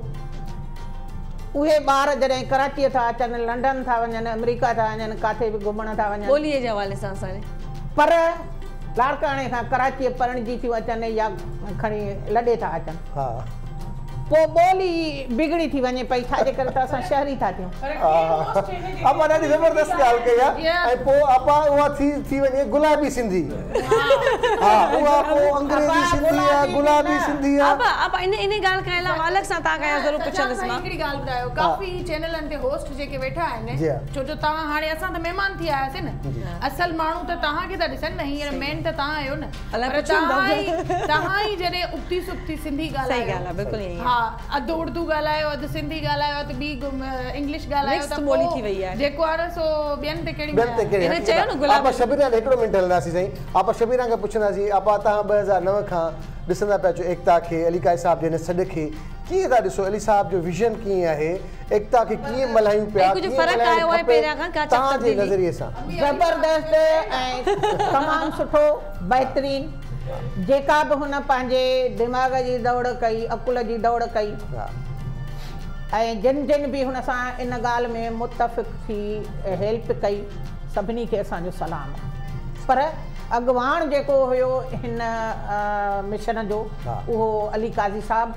S3: उहे ॿार जॾहिं कराचीअ था अचनि, लंडन था वञनि, अमेरिका था वञनि, किथे बि घुमण था वञनि,
S1: ॿोलीअ जे हवाले सां असांजे
S3: पर लाड़काणे खां कराचीअ परणजी थियूं अचनि या खणी लॾे था अचनि, पोइ ॿोली बिगड़ी थी वञे पई, छाजे करे त असां शहरी था थियूं।
S2: आपा ॾाढी ज़बरदस्त ॻाल्हि कई आहे, ऐं पोइ आपा उहा थी थी वञे गुलाबी सिंधी, हा उहा पोइ अंग्रेजी सिंधी आहे, गुलाबी सिंधी आहे।
S1: आपा आपा इन इन ॻाल्हि खां अलावा अलॻि सां तव्हां खां ज़रूरु पुछंदसि मां
S5: हिकिड़ी ॻाल्हि ॿुधायो, काफ़ी चैनलनि ते होस्ट जेके वेठा आहिनि, छो जो तव्हां हाणे असां त महिमान थी आयासीं न, असल माण्हू त तव्हांखे था ॾिसनि न, हींअर मेन त तव्हां आहियो न, तव्हां ई जॾहिं उक्ती सुक्ती सिंधी ॻाल्हायो, हा अधु उर्दू ॻाल्हायो, अधु सिंधी ॻाल्हायो, अधु ॿी इंग्लिश ॻाल्हायो, त
S1: ॿोली थी वई आहे
S5: जेको आहे सो ॿियनि ते कहिड़ी
S2: ॿियनि ते कहिड़ी चयो न गुलाब। आपा शबीरा हिकिड़ो मिंट हलंदासीं साईं, आपा शबीरा खां पुछंदासीं, आपा तव्हां ॿ हज़ार नव खां ॾिसंदा पिया अचो एकता खे, अली काई साहिब जे हिन सॾ खे कीअं था ॾिसो, अली साहिब जो विज़न कीअं आहे, एकता खे कीअं मल्हायूं पिया,
S1: कुझु फ़र्क़ु आयो आहे पहिरियां खां का
S2: तव्हांजे नज़रिए सां?
S3: ज़बरदस्त ऐं तमामु सुठो बहितरीन, जेका बि हुन पंहिंजे दिमाग़ जी दौड़ कई, अकुल जी दौड़ कई, ऐं जिन जिन बि हुन सां इन ॻाल्हि में मुतफ़िक़ थी हेल्प कई, सभिनी खे असांजो सलाम। पर अॻवान जेको हुयो हिन मिशन जो, उहो अली काज़ी साहिबु,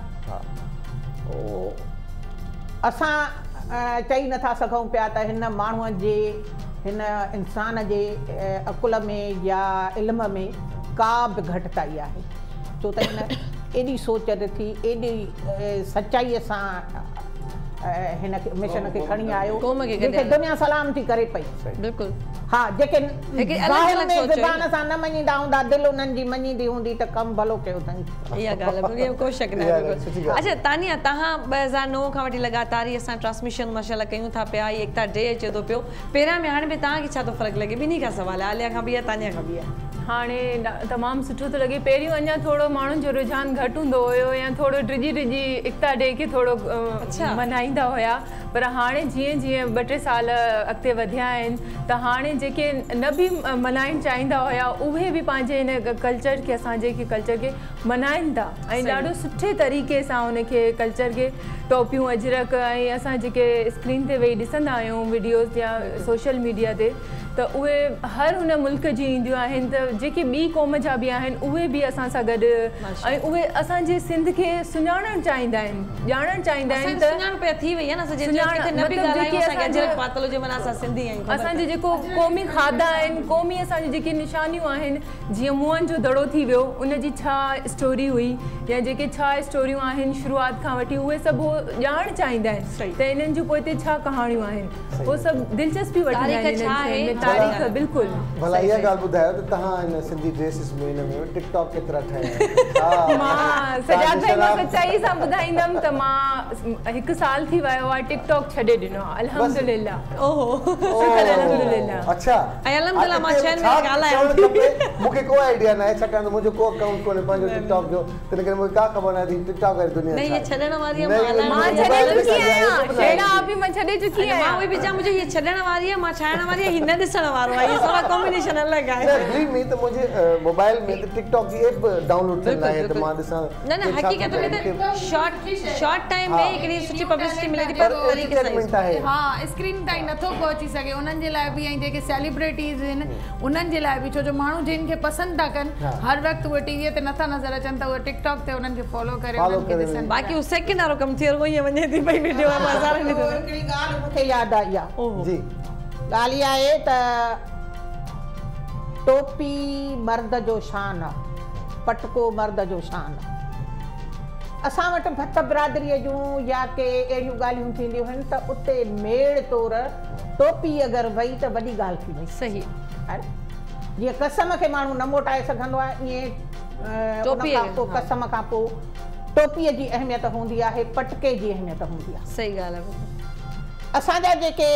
S3: असां चई नथा सघूं पिया त हिन माण्हूअ जे हिन इंसान जे अकुल में या इल्म में का बि घटिताई आहे, छो त हिन एॾी सोच ॾिठी, एॾी सचाईअ सां हिन मिशन खे खणी आयो जेके दुनिया सलाम थी करे पई।
S1: बिल्कुलु
S3: हा, जेके ज़ाहिर में ज़बान सां न मञींदा हूंदा, दिलि उन्हनि जी मञींदी हूंदी त कमु भलो कयो अथनि।
S1: इहा ॻाल्हि आहे, कोई शक न आहे। अच्छा तानिया, तव्हां ॿ हज़ार नव खां वठी लॻातार ई असां ट्रांसमिशन माशाल्लाह कयूं था पिया, एकता डे अचे थो पियो, पहिरियां में हाणे में तव्हांखे छा थो फ़र्क़ु लॻे? ॿिन्ही खां सवाल आहे, आलिया खां बि आहे, तानिया खां बि आहे।
S4: हाणे तमामु सुठो थो लॻे। पहिरियों अञा थोरो माण्हुनि जो रुझान घटि हूंदो हुयो या थोरो डिॼी डिॼी एकता डे खे थोरो मल्हाईंदा हुया, पर हाणे जीअं जीअं ॿ टे साल अॻिते वधिया आहिनि त हाणे जेके न बि मल्हाइणु चाहींदा हुया उहे बि पंहिंजे हिन कल्चर खे, असांजे कल्चर खे मल्हाइनि था ऐं ॾाढो सुठे तरीक़े सां उनखे कल्चर खे टोपियूं अजरक ऐं असां जेके स्क्रीन ते वेही ॾिसंदा आहियूं वीडियोज़ या सोशल मीडिया ते, त उहे हर हुन मुल्क जी ईंदियूं आहिनि, त जेके ॿी क़ौम जा बि आहिनि उहे बि असां सां गॾु ऐं उहे असांजे सिंध खे सुञाणणु चाहींदा आहिनि, ॼाणणु चाहींदा आहिनि। त असांजे जेको क़ौमी खाधा आहिनि, क़ौमी असांजी जेके निशानियूं आहिनि, जीअं मुंहंनि जो दड़ो थी वियो, उनजी छा स्टोरी हुई या जेके छा स्टोरियूं आहिनि शुरूआत खां वठी, उहे सभु ॼाणणु चाहींदा आहिनि त इन्हनि जूं पोइ हिते छा कहाणियूं आहिनि, उहो सभु दिलचस्पी वठंदा आहिनि। तारीख़ बिल्कुलु
S2: भला इहा ॻाल्हि ॿुधायो त तव्हां हिन सिंधी ड्रेसिस में हिन में टिकटॉक केतिरा ठाहिया?
S4: मां सजाद भाई मां सचाई सां ॿुधाईंदमि त मां हिकु साल थी वियो आहे टिकटॉक छॾे ॾिनो आहे, अल्हम्दुलिल्लाह। ओहो अल्हम्दुलिल्लाह।
S2: अच्छा,
S1: ऐं अल्हम्दुलिल्लाह मां छहनि में ॻाल्हायां,
S2: मूंखे को आइडिया न आहे छाकाणि त मुंहिंजो को अकाउंट कोन्हे पंहिंजो टिकटॉक जो, त करे मूंखे का ख़बर न थी टिकटॉक वारी दुनिया
S1: नहीं, ये छॾण वारी आहे।
S4: मां छॾे चुकी आहियां, शेरा आप बि मां छॾे चुकी आहियां।
S1: मां उहे बि चवां मुंहिंजो ये छॾण वारी आहे, मां ठाहिण वारी आहे, ही न ॾिसण वारो आहे, ये सभु कॉम्बिनेशन अलॻि आहे।
S2: न बिलीव मी त मुंहिंजे मोबाइल में त टिकटॉक जी ऐप डाउनलोड थियल आहे त मां ॾिसां।
S1: न न हक़ीक़त में त शॉर्ट शॉर्ट टाइम में हिकिड़ी सुठी पब्लिसिटी मिले थी, पर तरीक़े सां।
S5: हा, स्क्रीन ताईं नथो पहुची सघे उन्हनि जे लाइ बि, ऐं जेके सेलिब्रिटीज़ आहिनि उन्हनि जे लाइ बि, छो जो माण्हू जिन खे पसंदि था कनि हर वक़्तु उहे टीवीअ ते नथा नज़र अचनि, त उहे टिकटॉक ते उन्हनि खे फॉलो करे उन्हनि खे ॾिसनि।
S1: बाक़ी उहो सेकेंड वारो कमु थी वियो, ईअं वञे थी पई वीडियो में हज़ार ॾिसो।
S3: हिकिड़ी ॻाल्हि मूंखे यादि आई आहे
S2: जी,
S3: ॻाल्हि इहा आहे त टोपी मर्द जो शान आहे, पटको मर्द जो शान आहे। असां वटि भत बिरादरीअ जूं या के अहिड़ियूं ॻाल्हियूं थींदियूं आहिनि त उते मेड़ तौरु टोपी अगरि वई त वॾी ॻाल्हि थी वई।
S1: सही
S3: आहे न, जीअं कसम खे माण्हू न मोटाए सघंदो आहे, ईअं उन खां पोइ कसम खां पोइ टोपीअ जी अहमियत हूंदी आहे, पटके जी अहमियत हूंदी आहे।
S1: सही ॻाल्हि आहे।
S3: असांजा जेके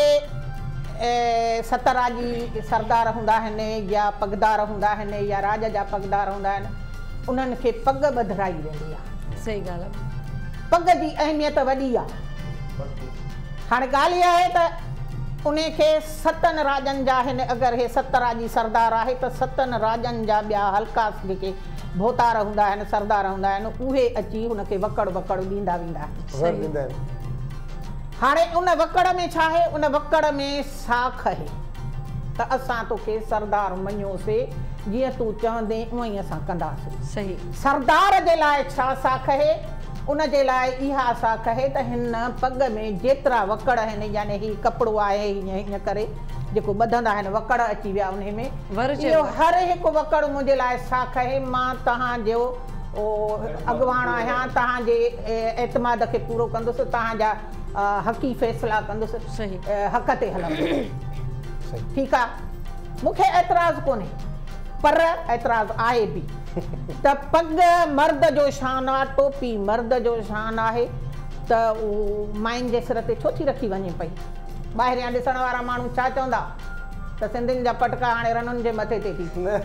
S3: सतराजी सरदार हूंदा आहिनि या पगदार हूंदा आहिनि या राज जा पगदार हूंदा आहिनि, उन्हनि खे पग ॿधराई वेंदी आहे।
S1: सही ॻाल्हि आहे।
S3: पग जी अहमियत वॾी आहे। हाणे ॻाल्हि इहा आहे त उन खे सतनि राजनि जा आहिनि, अगरि हे सतराजी सरदार आहे त सतनि राजनि जा ॿिया हल्का जेके भोतार हूंदा आहिनि, सरदार हूंदा आहिनि, उहे अची हुनखे वकड़ वकड़ ॾींदा वेंदा आहिनि। हाणे उन वकड़ में छा आहे, उन वकड़ में साख आहे त असां तोखे सरदार मञियोसीं, जीअं तूं चवंदे उअं ई असां कंदासीं।
S1: सही।
S3: सरदार जे लाइ छा साख आहे, उन जे लाइ इहा साख आहे त हिन पग में जेतिरा वकड़ आहिनि, यानी ही कपिड़ो आहे हीअं हीअं करे जेको ॿधंदा आहिनि, वकड़ अची विया उन में, इहो हर हिकु वकड़ मुंहिंजे लाइ साख आहे। मां तव्हांजो अॻुवाण आहियां, तव्हांजे एतमाद खे पूरो कंदुसि, तव्हांजा हक़ी फ़ैसिला कंदुसि, हक़ ते हलंदुसि। ठीकु आहे, मूंखे एतिराज़ु कोन्हे, पर एतिराज़ु आहे बि त पग मर्द जो शान आहे, टोपी मर्द जो शान आहे, त उहो माइन जे सिर ते छो थी रखी वञे पई। ॿाहिरियां ॾिसण वारा माण्हू छा चवंदा त सिंधियुनि जा पटका हाणे रनुनि जे मथे ते थी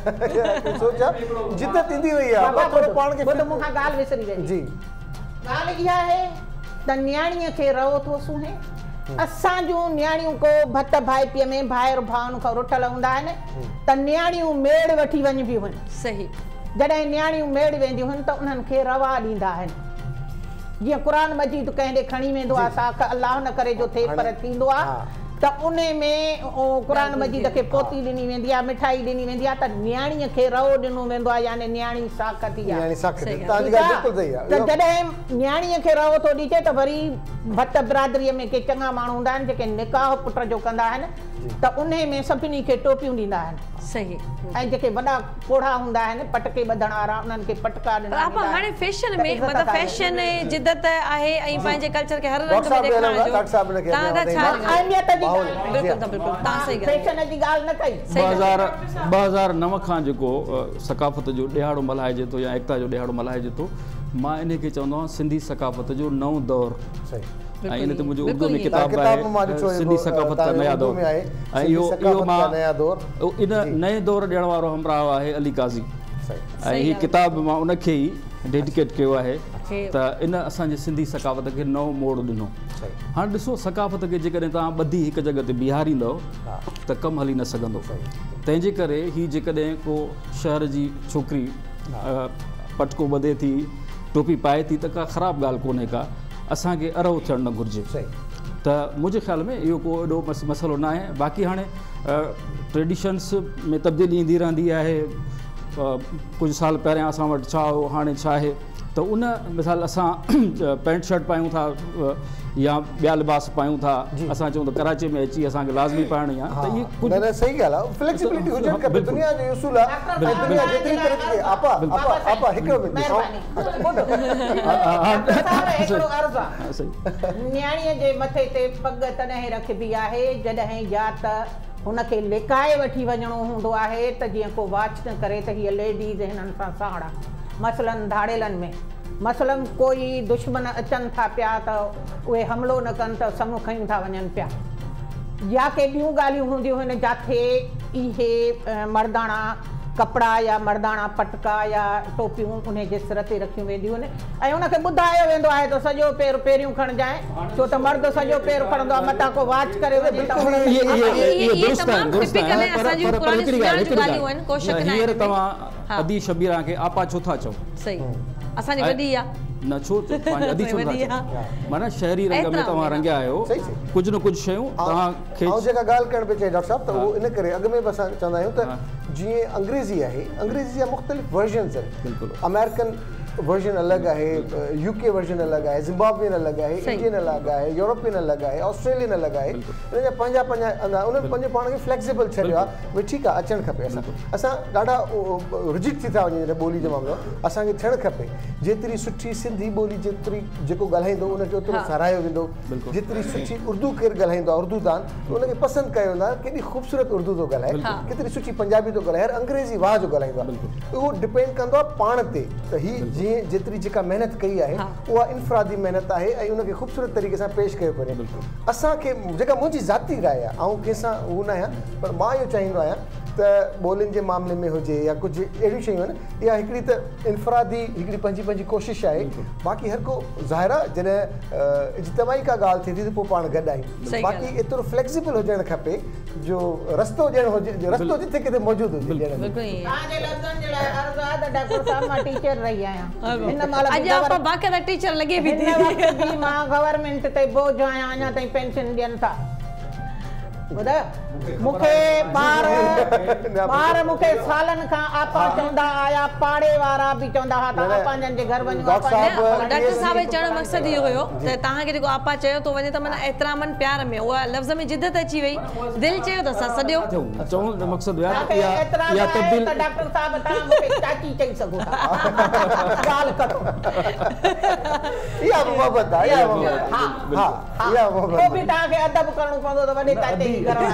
S3: मूंखां ॻाल्हि विसरी वई। ॻाल्हि इहा आहे त न्याणीअ खे रहो थो सूहे, असां जूं न्याणियूं को भत भाइपीअ में भाइर भाउनि खां रुठल हूंदा आहिनि त न्याणियूं मेड़ वठी वञबियूं आहिनि।
S1: सही।
S3: जॾहिं न्याणियूं मेड़ वेंदियूं आहिनि त उन्हनि खे रवा ॾींदा आहिनि। जीअं क़ुरान मजीद कंहिं ॾे खणी वेंदो आहे, साख अलाह न करे जो थिए पर थींदो आहे, त उन में क़ुरान मजीद खे पोती ॾिनी वेंदी आहे, मिठाई ॾिनी वेंदी आहे, त न्याणीअ खे रओ ॾिनो वेंदो आहे, यानी न्याणी साख थी आहे। त जॾहिं न्याणीअ खे रओ थो ॾिजे त वरी भत बिरादरीअ में के चङा माण्हू हूंदा आहिनि जेके निकाह पुट जो कंदा आहिनि, त उन में सभिनी खे टोपियूं ॾींदा आहिनि।
S1: सही।
S3: ऐं जेके वॾा कोड़ा हूंदा आहिनि पटके ॿधण वारा, उन्हनि खे पटका ॾिना।
S1: आप हाणे फैशन में मतलब फैशन जिद्दत आहे ऐं पंहिंजे कल्चर खे हर रंग में ॾेखारण जो तव्हां छा
S3: अहमियत जी
S1: बिल्कुलु त बिल्कुलु तव्हां सही
S3: फैशन जी ॻाल्हि न कई।
S6: ॿ हज़ार ॿ हज़ार नव खां जेको सकाफ़त जो ॾियारो मल्हाइजे थो या एकता जो ॾियारो मल्हाइजे थो, मां इन खे चवंदो आहियां सिंधी सकाफ़त जो नओं दौर। ऐं इन ते मुंहिंजो उर्दू में किताब आहे सिंधी सकाफ़त का नया दौर, ऐं इहो इहो मां इन नए दौर ॾियण वारो हमराह आहे अली काज़ी, ऐं हीअ किताब मां उनखे ई डेडिकेट कयो आहे त इन असांजे सिंधी सकाफ़त खे नओं मोड़ ॾिनो। हाणे ॾिसो सकाफ़त खे जेकॾहिं तव्हां ॿधी हिकु जॻह ते बीहारींदव त कमु हली न सघंदो। तंहिंजे करे हीअ जेकॾहिं को शहर जी छोकिरी पटको ॿधे थी, टोपी पाए थी, त का ख़राबु ॻाल्हि कोन्हे का, असांखे अरव थियणु न घुरिजे। त मुंहिंजे ख़्याल में इहो को एॾो मस मसइलो न आहे। बाक़ी हाणे ट्रेडिशन्स में तब्दीली ईंदी रहंदी आहे, कुझु साल पहिरियां असां वटि छा हो हाणे छा आहे, त उन मिसाल असां पैंट शर्ट पायूं था या ॿिया लिबास पायूं था, असां चऊं त कराची में अची असांखे लाज़मी पाइणी आहे, त इहे कुझु
S2: सही ॻाल्हि आहे। फ्लेक्सिबिलिटी हुजणु खपे, दुनिया जो उसूल आहे, दुनिया जेतिरी तरक़ी आपा आपा आपा हिकिड़ो
S3: न्याणीअ जे मथे ते पग तॾहिं रखबी आहे जॾहिं या त हुनखे लिकाए वठी वञिणो हूंदो आहे, त जीअं को वाच न करे त हीअ लेडीज़ हिननि सां साण आहे। मसलन धाड़ेलनि में मसलन कोई दुश्मन अचनि था पिया त उहे हमिलो न कनि त साम्हूं खयूं था वञनि पिया, या के ॿियूं ॻाल्हियूं हूंदियूं आहिनि जिथे इहे मर्दाना कपिड़ा या मर्दाना पटका या टोपियूं उन जे सिर ते रखियूं वेंदियूं आहिनि, ऐं उनखे ॿुधायो वेंदो आहे त सॼो पेर पहिरियों खणजांइ, छो त मर्द सॼो पेर खणंदो आहे, मथां को वाच करे वञे
S6: त तव्हां अदी शबीरा खे आपा छो था चओ?
S1: सही, असांजी वॾी आहे
S6: न छो पंहिंजी अदी छो था माना शहरी रंग में तव्हां रंगिया आहियो, कुझु न कुझु शयूं तव्हांखे
S2: जेका ॻाल्हि करण पई चए डॉक्टर साहब, त उहो इन करे अॻ में बि असां चवंदा आहियूं त जीअं अंग्रेज़ी आहे, अंग्रेज़ी जा मुख़्तलिफ़ वर्जन्स आहिनि। बिल्कुलु अमेरिकन वर्जन अलॻि आहे, यूके वर्जन अलॻि आहे, ज़िम्बाब्वियन अलॻि आहे, इंडियन अलॻि आहे, यूरोपियन अलॻि आहे, ऑस्ट्रेलियन अलॻि आहे, इन जा पंहिंजा पंहिंजा उन्हनि पंहिंजे पाण खे फ्लैक्सिबल छॾियो आहे, भई ठीकु आहे अचणु खपे। असां असां ॾाढा रिजिड थी था वञूं ॿोली जो मामिलो, असांखे थियणु खपे जेतिरी सुठी सिंधी ॿोली जेतिरी जेको ॻाल्हाईंदो उनखे ओतिरो साराहियो वेंदो, जेतिरी सुठी उर्दू केरु ॻाल्हाईंदो आहे उर्दू दान त उनखे पसंदि कयो वेंदो आहे, केॾी ख़ूबसूरत उर्दू थो ॻाल्हाए, केतिरी सुठी पंजाबी थो ॻाल्हाए, अंग्रेज़ी वाह जो ॻाल्हाईंदो आहे। उहो डिपेंड कंदो आहे पाण ते त हीअ जीअं जेतिरी जेका मेहनत कई आहे उहा इनफरादी मेहनत आहे ऐं उनखे ख़ूबसूरत तरीक़े सां पेश कयो वञे। असांखे जेका मुंहिंजी ज़ाती राय आहे, ऐं कंहिंसां हू न आहियां, पर मां इहो चाहींदो आहियां त ॿोलियुनि जे मामले में हुजे या कुझु अहिड़ियूं शयूं आहिनि, इहा हिकिड़ी त इनफरादी हिकिड़ी पंहिंजी पंहिंजी कोशिशि आहे। बाक़ी हर को ज़ाहिर आहे जॾहिं इज्तमाही का ॻाल्हि थिए थी त पोइ पाण गॾु आहियूं, बाक़ी एतिरो फ्लैक्सिबल हुजणु खपे जो रस्तो ॾियणु हुजे, रस्तो जिथे किथे मौजूदु हुजे।
S1: टीचर लॻे बि
S3: थी, मां गवर्नमेंट ते बोझ आहियां, अञा ताईं पेंशन ॾियनि था। मूंखे ॿार ॿार मूंखे सालनि खां आपा चवंदा आया, पाड़े वारा बि चवंदा हुआ त आपा जन जे घर वञो।
S1: डॉक्टर साहब जो चवण मक़सदु इहो हुयो त तव्हांखे जेको आपा चयो थो वञे त माना एतिरामन प्यार में उहा लफ़्ज़ में जिद्दत अची वई, दिलि चयो त असां सॼो
S6: चवण जो मक़सदु इहा
S3: तब्दील त डॉक्टर साहब तव्हां मूंखे चाची चई सघो था, ॻाल्हि करो।
S2: इहा मोहबत आहे, इहा मोहबत
S3: हा हा इहा मोहबत पोइ बि तव्हांखे अदब करणो पवंदो त वॾे ताते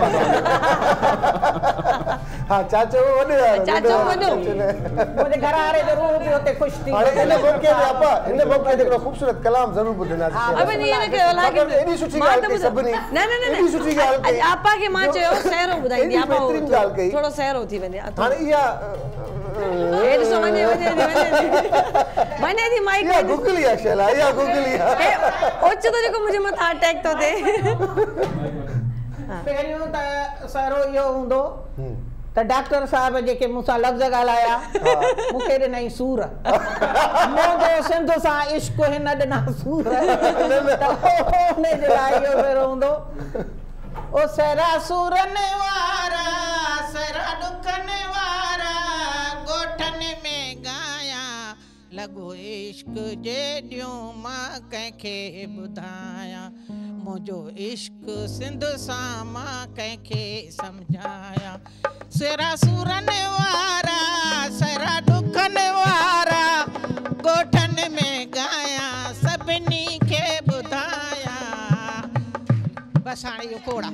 S2: हाँ चाचो वॾे
S1: चाचो वॾो
S3: मुंहिंजे घर वारे जो रूह बि उते ख़ुशि थी
S2: हाणे इन मौक़े ते आपा इन मौक़े ते हिकिड़ो ख़ूबसूरत कलाम ज़रूरु ॿुधंदासीं।
S1: अब ईअं न कयो लागे
S2: एॾी सुठी ॻाल्हि कई सभिनी,
S1: न न न
S2: एॾी सुठी ॻाल्हि कई
S1: आपा खे मां चयो सहरो ॿुधाईंदी, आपा
S2: ॻाल्हि कई
S1: थोरो सहरो थी वञे।
S2: हाणे इहा
S1: हे ॾिसो वञे वञे वञे वञे थी माइक
S2: इहा गुगली आहे शैला, इहा गुगली आहे
S1: ओचितो जेको मुंहिंजे मथां अटैक थो थिए।
S3: पहिरियों त सहरो इहो हूंदो त डॉक्टर साहब जेके मूंसां लफ़्ज़ ॻाल्हाया मूंखे ॾिनई सूर, मुंहिंजो सिंध सां इश्क हिन ॾिना सूर, त हुन जे लाइ इहो पहिरियों हूंदो। ओ सरा सुरन वारा सरा दुखन वारा गोठन में गाया लगो इश्क जे ॾियो मां कंहिंखे ॿुधाया मुंहिंजो इश्क सिंध सां मां कंहिंखे सम्झाया सरा सुरन वारा सरा दुखन वारा गोठन में गाया सभिनी खे ॿुधाया बस हाणे इहो कोड़ा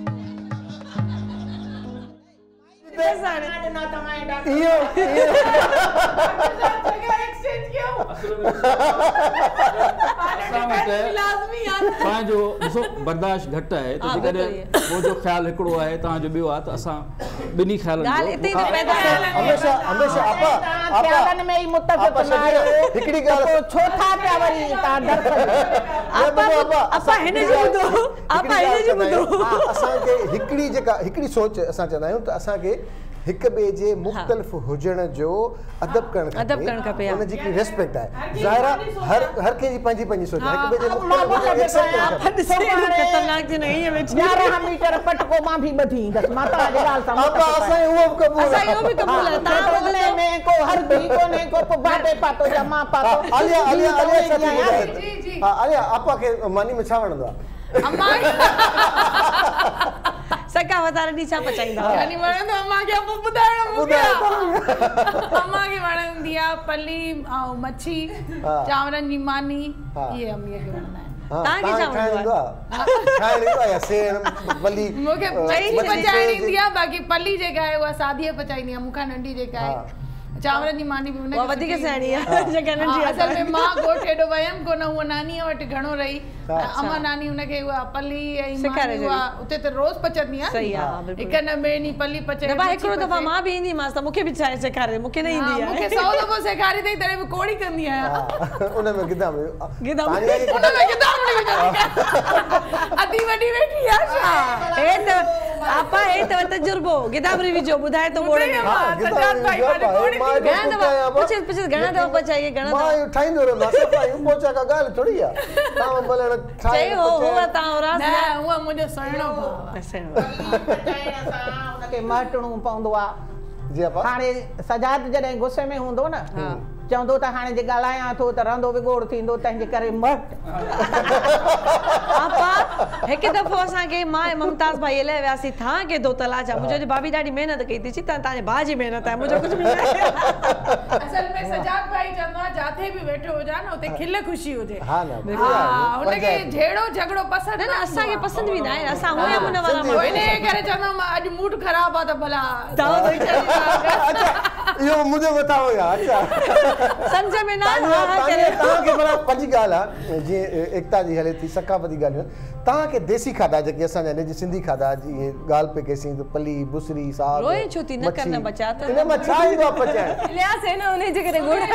S6: बर्दाश्त घटि आहे त जेकॾहिं मुंहिंजो ख़्यालु हिकिड़ो आहे तव्हांजो ॿियो आहे त असां ॿिन्ही ख़्यालनि
S2: हिकिड़ी जेका हिकिड़ी सोच असां चवंदा आहियूं त असांखे हिक ॿिए जे मुख़्तलिफ़ हुजण जो अदब करणु खपे हुन जी रिस्पेक्ट आहे ज़ाहिर आहे हर हर कंहिंजी पंहिंजी पंहिंजी सोच हिक ॿिए जे
S1: खतरनाक थी नहीं है
S3: यारहं मीटर पटको मां भी बधी दस माता जी ॻाल्हि सां
S2: असां असां उहो बि क़बूल
S1: असां इहो बि क़बूल आहे तव्हां
S3: बदले में को हर भी कोने को बाटे पातो या मां पातो
S2: आलिया आलिया आलिया जी जी हां आलिया आपा के मानी में छा वणंदो आहे
S1: अम्मा सका वतार डी छा पचाईंदा
S5: यानी वणंदो अम्मा के आप ॿुधाइणो मूंखे अम्मा के वणंदी आहे पली ऐं मच्छी चांवरनि जी मानी ये अम्मीअ खे वणंदा आहिनि
S1: तव्हांखे छा वणंदो
S2: आहे खाइण ईंदो आहे सेण पली
S5: मूंखे चई पचाइण ईंदी आहे बाक़ी पली जेका आहे उहा सादीअ पचाईंदी आहे मूंखां नंढी जेका आहे चांवरनि जी मानी बि उनखे
S1: वधीक सहिणी आहे जेका नंढी आहे
S5: असल में मां ॻोठ हेॾो वयमि कोन उहा नानीअ वटि घणो रही अम्मा नानी हुनखे उहा पली ऐं मानी उहा उते त रोज़ पचंदी आहे
S1: सही आहे
S5: हिकु न ॿिए ॾींहुं पली पचे
S1: न हिकिड़ो दफ़ा मां बि ईंदीमांसि त मूंखे बि चाहे सेखारे मूंखे न ईंदी आहे
S5: मूंखे सौ दफ़ो सेखारी अथई तॾहिं बि कोड़ी कंदी आहियां
S2: उन में गिदाम
S1: गिदाम
S5: उन में गिदाम अधी वॾी वेठी आहे छा
S1: हे त आपा हे त तजुर्बो गिदामरी विझो ॿुधाए तो मोड़े में
S5: सजाद भाई माने कोड़ी
S1: कुछ कुछ घणा दफ़ा पचाइए घणा
S2: मां ठाहींदो रहंदो आहे सफ़ाई पोचा का ॻाल्हि थोड़ी आहे तव्हां भले
S1: चई हो हो तव्हां रास
S5: न उहा मुंहिंजो सुहिणो भाउ
S3: पचाइण सां हुनखे महटणो पवंदो आहे
S2: जी आपा
S3: हाणे सजाद जॾहिं गुस्से में हूंदो न चवंदो त हाणे जे ॻाल्हायां थो त रहंदो विगोड़ थींदो तंहिंजे करे मट
S1: आपा हिकु दफ़ो असांखे मां ऐं मुमताज़ भाई लाइ वियासीं तव्हांखे धोतल आहे छा मुंहिंजो भाभी ॾाढी महिनत कई थी त तव्हांजे भाउ जी महिनत आहे मुंहिंजो कुझु बि न
S5: असल में सजाद भाई चवंदो आहे जिथे बि वेठो हुजां न उते खिल ख़ुशी हुजे
S2: हा न
S5: हुनखे झेड़ो झगड़ो पसंदि
S1: न असांखे पसंदि बि न आहे असां हुए मुन वारा
S5: माण्हू इन करे चवंदो मां अॼु मूड ख़राबु आहे त भला
S2: इहो मुंहिंजो मथां हुया अच्छा
S1: सम्झ में न
S2: तव्हांखे भला पंहिंजी ॻाल्हि आहे जीअं एकता जी हले थी सकाफ़ती ॻाल्हियूं तव्हांखे देसी खाधा जेके असांजा हिन जी सिंधी खाधा जीअं ॻाल्हि पे कईसीं त पली बुसरी साग
S1: रोए छो थी न करना बचा त
S2: इन मां छा ईंदो आहे पचाइण
S4: इलियास है न उन जे करे गुड़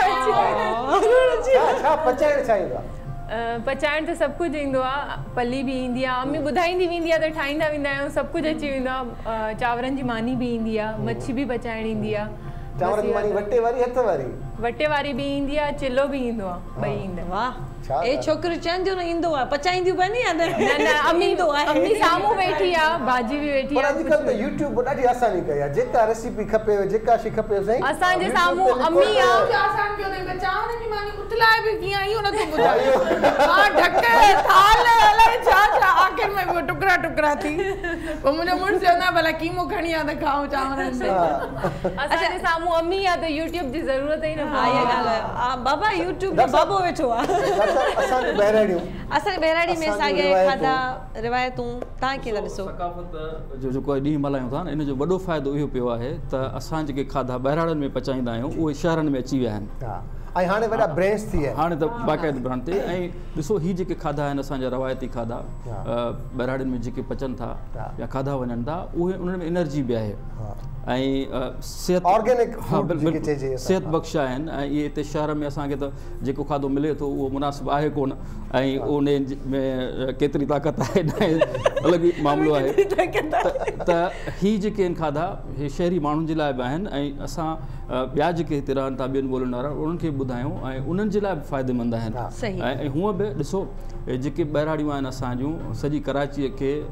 S2: छा पचाइण छा ईंदो आहे
S4: पचाइण त सभु कुझु ईंदो आहे पली बि ईंदी आहे अम्मी ॿुधाईंदी वेंदी आहे त ठाहींदा वेंदा आहियूं सभु कुझु अची वेंदो आहे चांवरनि जी मानी बि ईंदी आहे मच्छी बि पचाइण ईंदी आहे
S2: चांवरनि जी मानी वटे वारी हथ वारी
S4: वटे वारी बि ईंदी आहे चिलो बि ईंदो आहे ॿई ईंदा
S1: वाह ए छोकिरी चवंदियूं न ईंदो आहे पचाईंदियूं पवंदी आहे
S4: न न अम्मी ईंदो आहे अम्मी साम्हूं वेठी आहे भाॼी बि वेठी आहे
S2: पर अॼुकल्ह त यूट्यूब ॾाढी आसानी कई आहे जेका रेसिपी खपेव जेका शइ खपेव साईं
S4: असांजे साम्हूं अम्मी आहे
S5: आसान कयो अथई चांवरनि जी मानी उथलाए बि कीअं इहो नथो ॿुधायो हा ढक थाल अलाए छा छा आख़िर में टुकड़ा टुकड़ा थी पोइ मुंहिंजो मुड़ुसु चवंदा भला कीमो खणी आहे त खाऊं चांवरनि में
S4: असांजे साम्हूं अम्मी आहे त यूट्यूब जी ज़रूरत ई न
S1: हा इहा ॻाल्हि आहे बाबा यूट्यूब में बाबो वेठो आहे
S2: असांजे बहिराणियूं
S1: असांजे बहिराणी में असांखे खाधा रिवायतूं तव्हां कीअं था ॾिसो
S6: सकाफ़त जो जेको ॾींहुं मल्हायूं था न इन जो वॾो फ़ाइदो इहो पियो आहे त असां जेके खाधा बहिराणियुनि में पचाईंदा आहियूं उहे शहरनि में अची विया आहिनि
S2: ऐं हाणे वॾा ब्रांड्स थी विया
S6: हाणे त बाक़ाइदे ब्रांड ते ऐं ॾिसो हीअ जेके खाधा आहिनि असांजा रवायती खाधा बहिराणियुनि में जेके पचनि था या खाधा वञनि था उहे उन्हनि में एनर्जी बि आहे ऐं सिहत
S2: ऑर्गेनिक
S6: हा बिल्कुलु सिहत बख़्श आहिनि ऐं इहे हिते शहर में असांखे त जेको खाधो मिले थो उहो मुनासिबु आहे कोन ऐं उन में केतिरी ताक़त आहे न अलॻि ई मामिलो आहे त हीअ जेके आहिनि खाधा इहे शहरी माण्हुनि जे लाइ बि आहिनि ऐं असां ॿिया जेके हिते रहनि था ॿियनि ॿोलियुनि वारा उन्हनि खे बि ॿुधायूं ऐं उन्हनि जे लाइ बि फ़ाइदेमंद आहिनि ऐं हूअं बि ॾिसो जेके बहिराणियूं आहिनि असांजूं सॼी कराचीअ खे